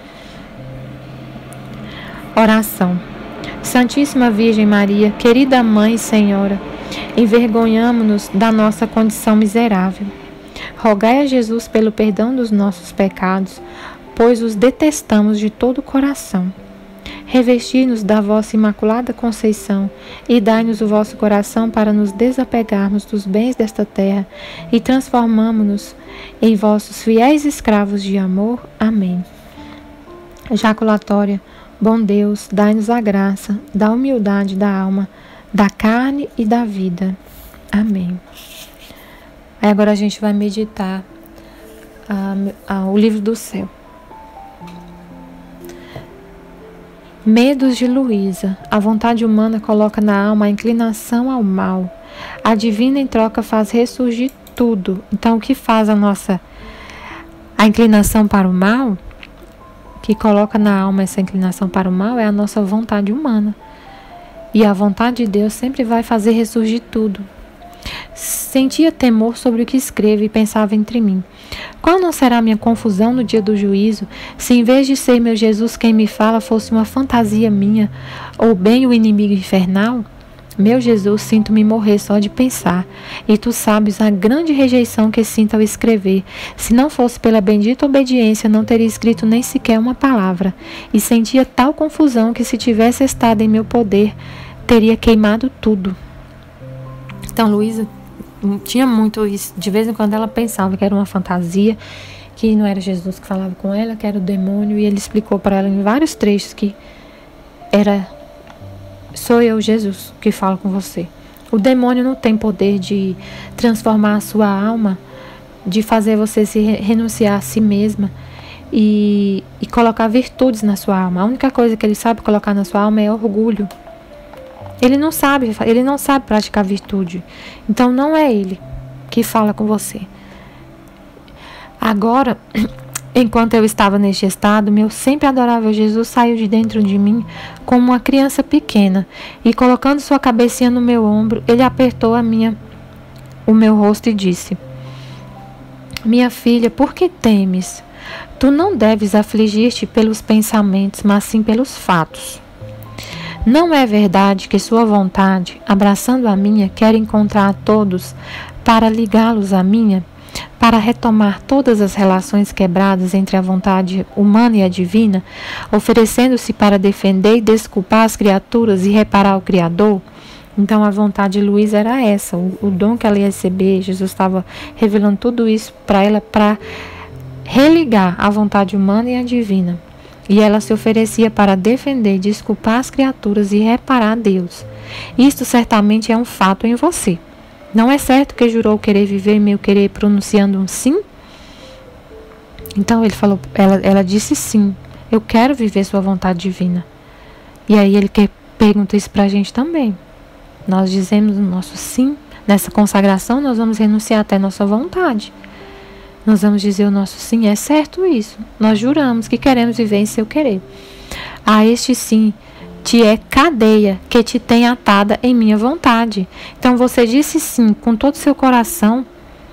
Oração. Santíssima Virgem Maria, querida Mãe e Senhora, envergonhamo-nos da nossa condição miserável. Rogai a Jesus pelo perdão dos nossos pecados, pois os detestamos de todo o coração. Revesti-nos da vossa imaculada conceição e dai-nos o vosso coração para nos desapegarmos dos bens desta terra e transformamo-nos em vossos fiéis escravos de amor. Amém. Jaculatória. Bom Deus, dai-nos a graça da humildade da alma, da carne e da vida. Amém. Aí agora a gente vai meditar a, a, o livro do céu. Medos de Luísa. A vontade humana coloca na alma a inclinação ao mal. A divina em troca faz ressurgir tudo. Então, o que faz a nossa a inclinação para o mal, que coloca na alma essa inclinação para o mal, é a nossa vontade humana. E a vontade de Deus sempre vai fazer ressurgir tudo. Sentia temor sobre o que escrevo e pensava entre mim: qual não será a minha confusão no dia do juízo, se em vez de ser meu Jesus quem me fala fosse uma fantasia minha, ou bem o inimigo infernal? Meu Jesus, sinto-me morrer só de pensar, e tu sabes a grande rejeição que sinto ao escrever. Se não fosse pela bendita obediência, não teria escrito nem sequer uma palavra, e sentia tal confusão que, se tivesse estado em meu poder, teria queimado tudo. Então, Luísa tinha muito isso. De vez em quando ela pensava que era uma fantasia, que não era Jesus que falava com ela, que era o demônio, e ele explicou para ela em vários trechos que era: sou eu, Jesus, que falo com você. O demônio não tem poder de transformar a sua alma, de fazer você se renunciar a si mesma e, e colocar virtudes na sua alma. A única coisa que ele sabe colocar na sua alma é orgulho. Ele não sabe, ele não sabe praticar virtude. Então não é ele que fala com você. Agora, enquanto eu estava neste estado, meu sempre adorável Jesus saiu de dentro de mim como uma criança pequena e, colocando sua cabecinha no meu ombro, ele apertou a minha, o meu rosto e disse: minha filha, por que temes? Tu não deves afligir-te pelos pensamentos, mas sim pelos fatos. Não é verdade que sua vontade, abraçando a minha, quer encontrar a todos para ligá-los à minha, para retomar todas as relações quebradas entre a vontade humana e a divina, oferecendo-se para defender e desculpar as criaturas e reparar o Criador? Então a vontade de Luísa era essa, o, o dom que ela ia receber. Jesus estava revelando tudo isso para ela, para religar a vontade humana e a divina. E ela se oferecia para defender, desculpar as criaturas e reparar a Deus. Isto certamente é um fato em você. Não é certo que jurou querer viver meu querer pronunciando um sim? Então ele falou, ela, ela disse sim, eu quero viver sua vontade divina. E aí ele que, pergunta isso para a gente também. Nós dizemos o nosso sim, nessa consagração nós vamos renunciar até nossa vontade. Nós vamos dizer o nosso sim, é certo isso. Nós juramos que queremos viver em seu querer. A este sim te é cadeia que te tem atada em minha vontade. Então você disse sim com todo o seu coração.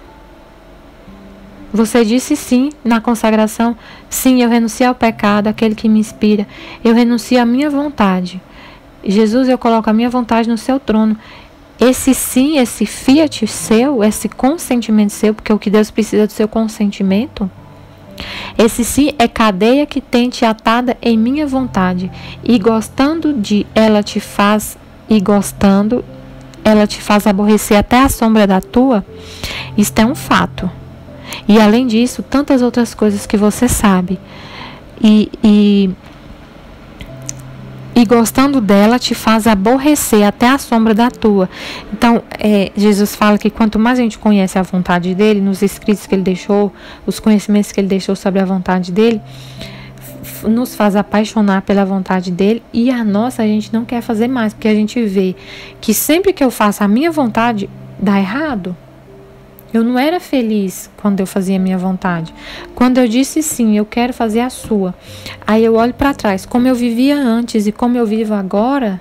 Você disse sim na consagração. Sim, eu renuncio ao pecado, aquele que me inspira. Eu renuncio à minha vontade. Jesus, eu coloco a minha vontade no seu trono. Esse sim, esse fiat seu, esse consentimento seu, porque o que Deus precisa é do seu consentimento. Esse sim é cadeia que tem te atada em minha vontade. E gostando de, ela te faz, e gostando, ela te faz aborrecer até a sombra da tua. Isto é um fato. E além disso, tantas outras coisas que você sabe. E... e E gostando dela te faz aborrecer até a sombra da tua. Então, é, Jesus fala que quanto mais a gente conhece a vontade dele, nos escritos que ele deixou, os conhecimentos que ele deixou sobre a vontade dele, nos faz apaixonar pela vontade dele. E a nossa a gente não quer fazer mais, porque a gente vê que sempre que eu faço a minha vontade, dá errado. Eu não era feliz quando eu fazia a minha vontade. Quando eu disse sim, eu quero fazer a sua. Aí eu olho para trás, como eu vivia antes e como eu vivo agora.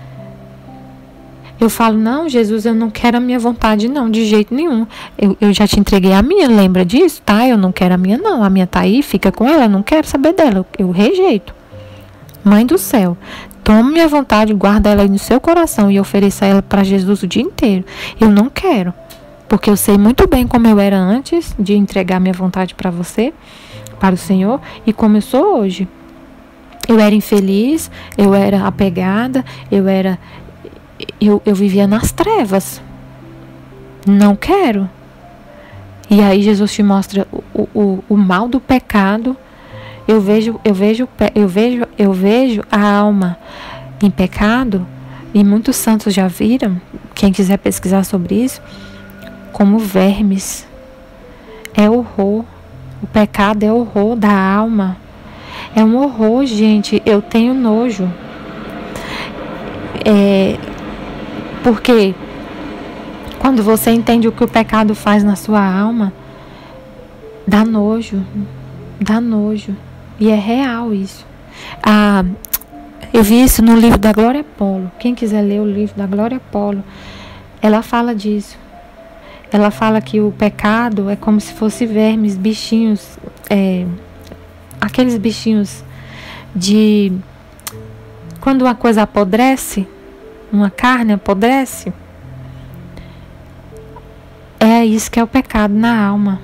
Eu falo, não, Jesus, eu não quero a minha vontade não, de jeito nenhum. Eu, eu já te entreguei a minha, lembra disso? Tá, eu não quero a minha não. A minha tá aí, fica com ela, eu não quero saber dela. Eu, eu rejeito. Mãe do céu, tome minha vontade, guarda ela aí no seu coração e ofereça ela para Jesus o dia inteiro. Eu não quero. Porque eu sei muito bem como eu era antes de entregar minha vontade para você, para o Senhor, e como eu sou hoje. Eu era infeliz, eu era apegada, eu era, eu, eu vivia nas trevas. Não quero. E aí Jesus te mostra o, o, o mal do pecado. Eu vejo, eu vejo, eu vejo, eu vejo a alma em pecado, e muitos santos já viram, quem quiser pesquisar sobre isso, como vermes. É horror. O pecado é horror da alma. É um horror, gente. Eu tenho nojo. É, porque quando você entende o que o pecado faz na sua alma, dá nojo. Dá nojo. E é real isso. Ah, eu vi isso no livro da Glória Polo. Quem quiser ler o livro da Glória Polo, ela fala disso. Ela fala que o pecado é como se fosse vermes, bichinhos, é, aqueles bichinhos de... Quando uma coisa apodrece, uma carne apodrece, é isso que é o pecado na alma.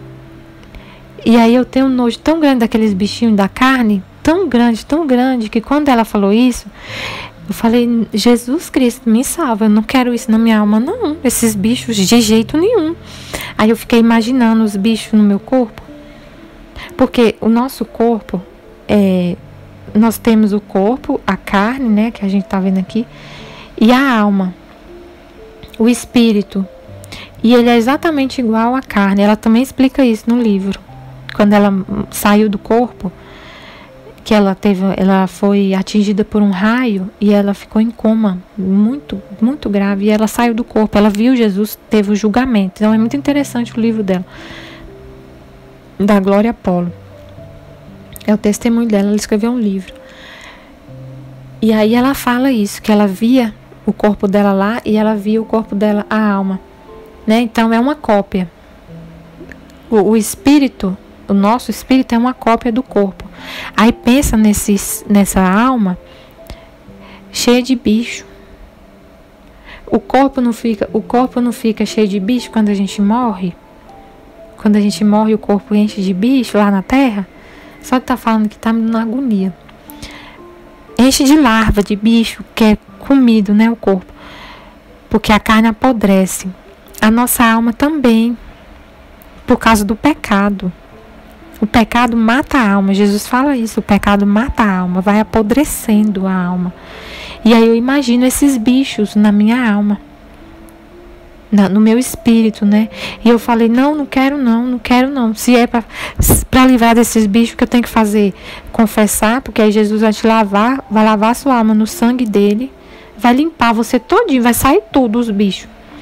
E aí eu tenho um nojo tão grande daqueles bichinhos da carne, tão grande, tão grande, que quando ela falou isso, eu falei, Jesus Cristo, me salva, eu não quero isso na minha alma, não, esses bichos de jeito nenhum. Aí eu fiquei imaginando os bichos no meu corpo, porque o nosso corpo, é, nós temos o corpo, a carne, né, que a gente tá vendo aqui, e a alma. o espírito. E ele é exatamente igual à carne. Ela também explica isso no livro. Quando ela saiu do corpo, que ela teve, ela foi atingida por um raio e ela ficou em coma, muito, muito grave. E ela saiu do corpo, ela viu Jesus, teve o julgamento. Então é muito interessante o livro dela, da Glória Apolo. É o testemunho dela, ela escreveu um livro. E aí ela fala isso, que ela via o corpo dela lá e ela via o corpo dela, a alma. Né? Então é uma cópia. O, o espírito, o nosso espírito é uma cópia do corpo. Aí pensa nesse, nessa alma cheia de bicho. O corpo não fica, o corpo não fica cheio de bicho quando a gente morre? Quando a gente morre, o corpo enche de bicho lá na terra? Só que tá falando que tá na agonia. Enche de larva, de bicho, que é comido, né, o corpo. Porque a carne apodrece. A nossa alma também, por causa do pecado. O pecado mata a alma. Jesus fala isso, o pecado mata a alma, vai apodrecendo a alma. E aí eu imagino esses bichos na minha alma, na, no meu espírito, né? E eu falei, não, não quero não, não quero não. Se é para livrar desses bichos, que eu tenho que fazer? Confessar, porque aí Jesus vai te lavar, vai lavar a sua alma no sangue dele, vai limpar você todinho, vai sair tudo os bichos.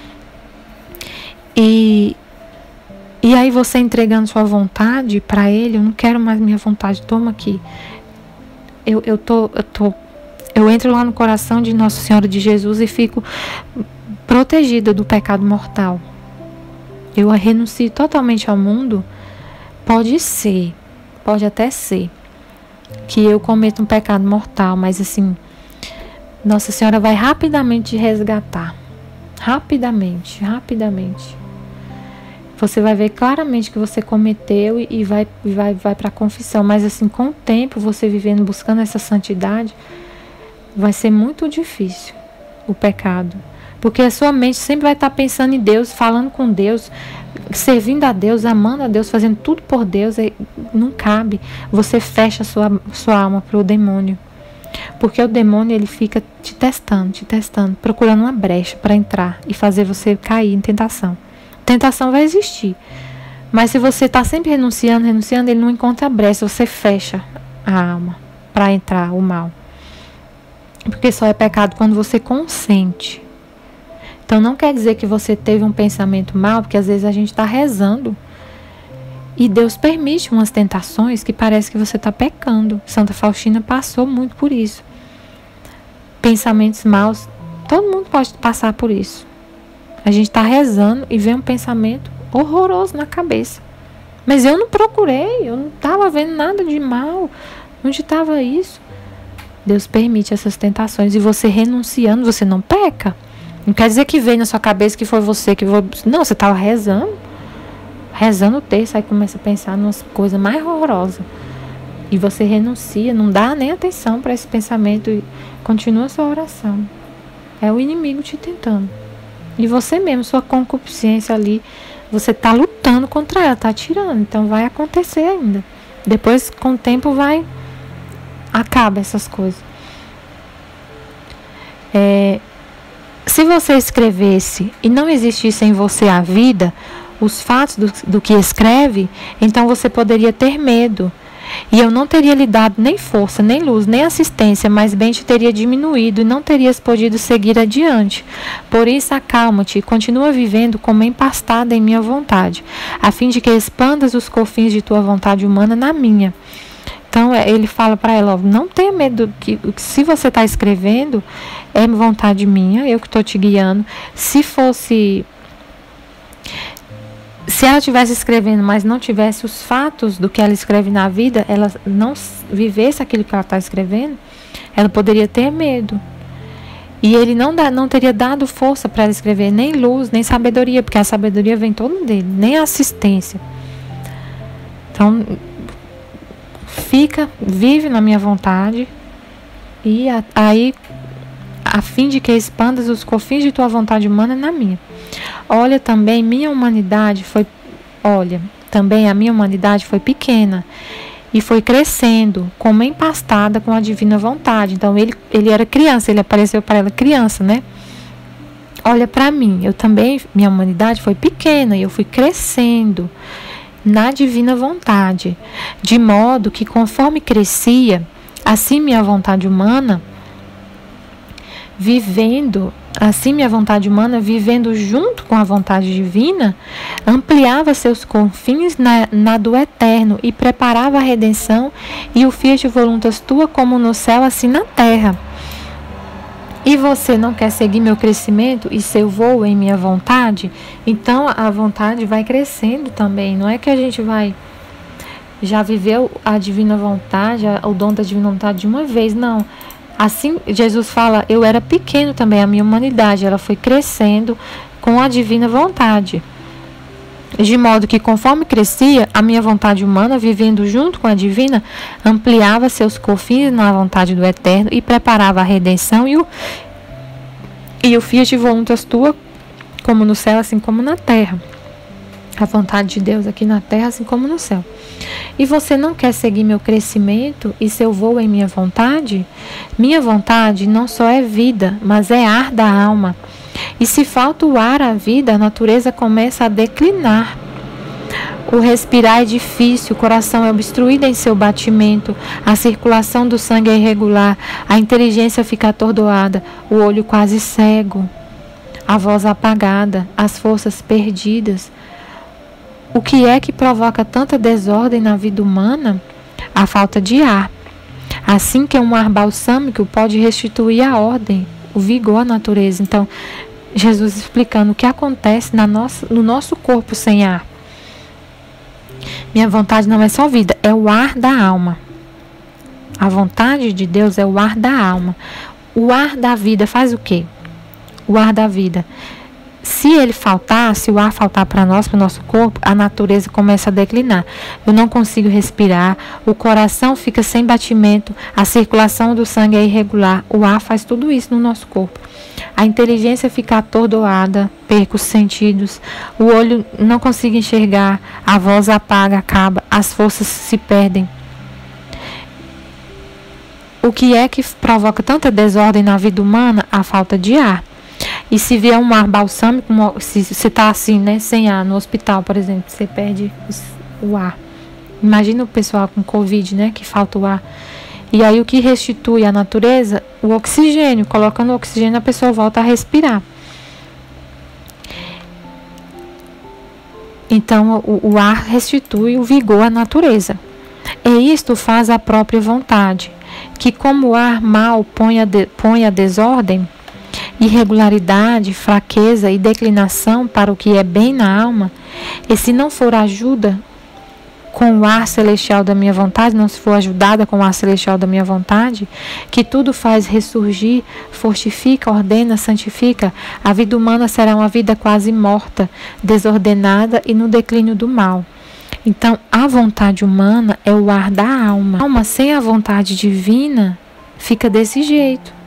E... E aí você entregando sua vontade para ele, eu não quero mais minha vontade, toma aqui. Eu, eu, tô, eu, tô, eu entro lá no coração de Nossa Senhora de Jesus e fico protegida do pecado mortal. Eu renuncio totalmente ao mundo. Pode ser, pode até ser que eu cometa um pecado mortal, mas assim, Nossa Senhora vai rapidamente te resgatar. Rapidamente, rapidamente. Você vai ver claramente que você cometeu e vai, vai, vai para a confissão. Mas assim, com o tempo, você vivendo, buscando essa santidade, vai ser muito difícil o pecado. Porque a sua mente sempre vai estar pensando em Deus, falando com Deus, servindo a Deus, amando a Deus, fazendo tudo por Deus. Não cabe. Você fecha a sua, sua alma para o demônio. Porque o demônio, ele fica te testando, te testando, procurando uma brecha para entrar e fazer você cair em tentação. Tentação vai existir, mas se você está sempre renunciando, renunciando, ele não encontra brecha, você fecha a alma para entrar o mal. Porque só é pecado quando você consente. Então não quer dizer que você teve um pensamento mal, porque às vezes a gente está rezando e Deus permite umas tentações que parece que você está pecando. Santa Faustina passou muito por isso. Pensamentos maus, todo mundo pode passar por isso. A gente está rezando e vem um pensamento horroroso na cabeça. Mas eu não procurei, eu não estava vendo nada de mal. Onde estava isso? Deus permite essas tentações e você renunciando, você não peca. Não quer dizer que veio na sua cabeça que foi você que... Não, você estava rezando. Rezando o texto, aí começa a pensar nas coisas mais horrorosas. E você renuncia, não dá nem atenção para esse pensamento e continua a sua oração. É o inimigo te tentando. E você mesmo, sua concupiscência ali, você está lutando contra ela, está tirando. Então vai acontecer ainda. Depois, com o tempo, vai... Acaba essas coisas. É, se você escrevesse e não existisse em você a vida, os fatos do, do que escreve, então você poderia ter medo. E eu não teria lhe dado nem força, nem luz, nem assistência, mas bem te teria diminuído e não terias podido seguir adiante. Por isso acalma-te e continua vivendo como empastada em minha vontade, a fim de que expandas os confins de tua vontade humana na minha. Então ele fala para ela, ó, não tenha medo, que se você está escrevendo, é vontade minha, eu que estou te guiando. Se fosse... Se ela estivesse escrevendo, mas não tivesse os fatos do que ela escreve na vida, ela não vivesse aquilo que ela está escrevendo, ela poderia ter medo. E ele não, dá, não teria dado força para ela escrever, nem luz, nem sabedoria, porque a sabedoria vem toda dele, nem assistência. Então, fica, vive na minha vontade, e a, aí, a fim de que expandas os confins de tua vontade humana na minha. Olha, também minha humanidade foi, olha, também a minha humanidade foi pequena e foi crescendo como empastada com a divina vontade. Então ele, ele era criança, ele apareceu para ela criança, né? olha para mim, eu também, minha humanidade foi pequena e eu fui crescendo na divina vontade, de modo que conforme crescia, assim minha vontade humana, vivendo, assim minha vontade humana, vivendo junto com a vontade divina, ampliava seus confins na, na do eterno e preparava a redenção e o fiat voluntas tua como no céu, assim na terra. E você não quer seguir meu crescimento e seu voo em minha vontade? Então a vontade vai crescendo também. Não é que a gente vai já viveu a divina vontade, o dom da divina vontade de uma vez, não. Assim, Jesus fala, eu era pequeno também, a minha humanidade, ela foi crescendo com a divina vontade. De modo que, conforme crescia, a minha vontade humana, vivendo junto com a divina, ampliava seus confins na vontade do eterno e preparava a redenção e o, e o fiat voluntas tua, como no céu, assim como na terra. A vontade de Deus aqui na terra, assim como no céu. E você não quer seguir meu crescimento e seu voo em minha vontade? Minha vontade não só é vida, mas é ar da alma. E se falta o ar à vida, a natureza começa a declinar. O respirar é difícil, o coração é obstruído em seu batimento, a circulação do sangue é irregular, a inteligência fica atordoada, o olho quase cego, a voz apagada, as forças perdidas. O que é que provoca tanta desordem na vida humana? A falta de ar. Assim que um ar balsâmico pode restituir a ordem, o vigor à natureza. Então, Jesus explicando o que acontece na nossa, no nosso corpo sem ar. Minha vontade não é só vida, é o ar da alma. A vontade de Deus é o ar da alma. O ar da vida faz o quê? O ar da vida. Se ele faltar, se o ar faltar para nós, para o nosso corpo, a natureza começa a declinar. Eu não consigo respirar, o coração fica sem batimento, a circulação do sangue é irregular. O ar faz tudo isso no nosso corpo. A inteligência fica atordoada, perco os sentidos, o olho não consigo enxergar, a voz apaga, acaba, as forças se perdem. O que é que provoca tanta desordem na vida humana? A falta de ar. E se vier um ar balsâmico, se você está assim, né, sem ar, no hospital, por exemplo, você perde o ar. Imagina o pessoal com Covid, né, que falta o ar. E aí o que restitui a natureza? O oxigênio. Colocando o oxigênio, a pessoa volta a respirar. Então, o, o ar restitui o vigor à natureza. E isto faz a própria vontade, que como o ar mau põe a, de, põe a desordem, irregularidade, fraqueza e declinação para o que é bem na alma, e se não for ajuda com o ar celestial da minha vontade, não se for ajudada com o ar celestial da minha vontade, que tudo faz ressurgir, fortifica, ordena, santifica, a vida humana será uma vida quase morta, desordenada e no declínio do mal. Então, a vontade humana é o ar da alma. A alma sem a vontade divina fica desse jeito.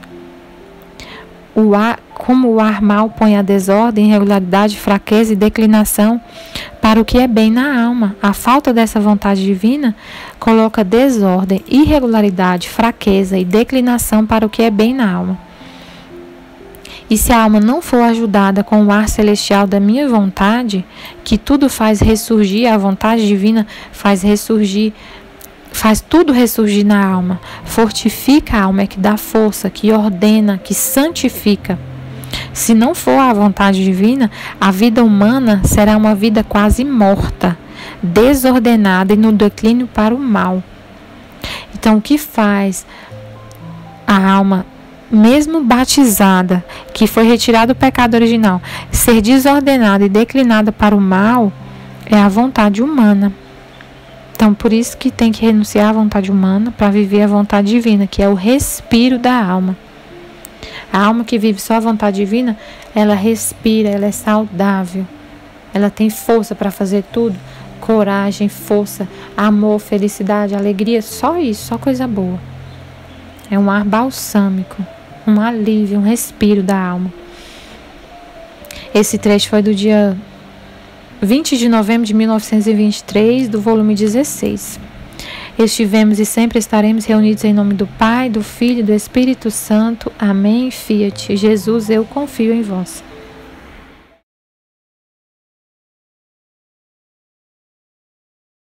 O ar, como o ar mau põe a desordem, irregularidade, fraqueza e declinação para o que é bem na alma. A falta dessa vontade divina coloca desordem, irregularidade, fraqueza e declinação para o que é bem na alma. E se a alma não for ajudada com o ar celestial da minha vontade, que tudo faz ressurgir, a vontade divina faz ressurgir, faz tudo ressurgir na alma, fortifica a alma, é que dá força, que ordena, que santifica. Se não for a vontade divina, a vida humana será uma vida quase morta, desordenada e no declínio para o mal. Então, o que faz a alma, mesmo batizada, que foi retirado o pecado original, ser desordenada e declinada para o mal, é a vontade humana. Então, por isso que tem que renunciar à vontade humana para viver a vontade divina, que é o respiro da alma. A alma que vive só a vontade divina, ela respira, ela é saudável. Ela tem força para fazer tudo. Coragem, força, amor, felicidade, alegria, só isso, só coisa boa. É um ar balsâmico, um alívio, um respiro da alma. Esse trecho foi do dia vinte de novembro de mil novecentos e vinte e três, do volume dezesseis. Estivemos e sempre estaremos reunidos em nome do Pai, do Filho e do Espírito Santo. Amém. Fiat. Jesus, eu confio em vós.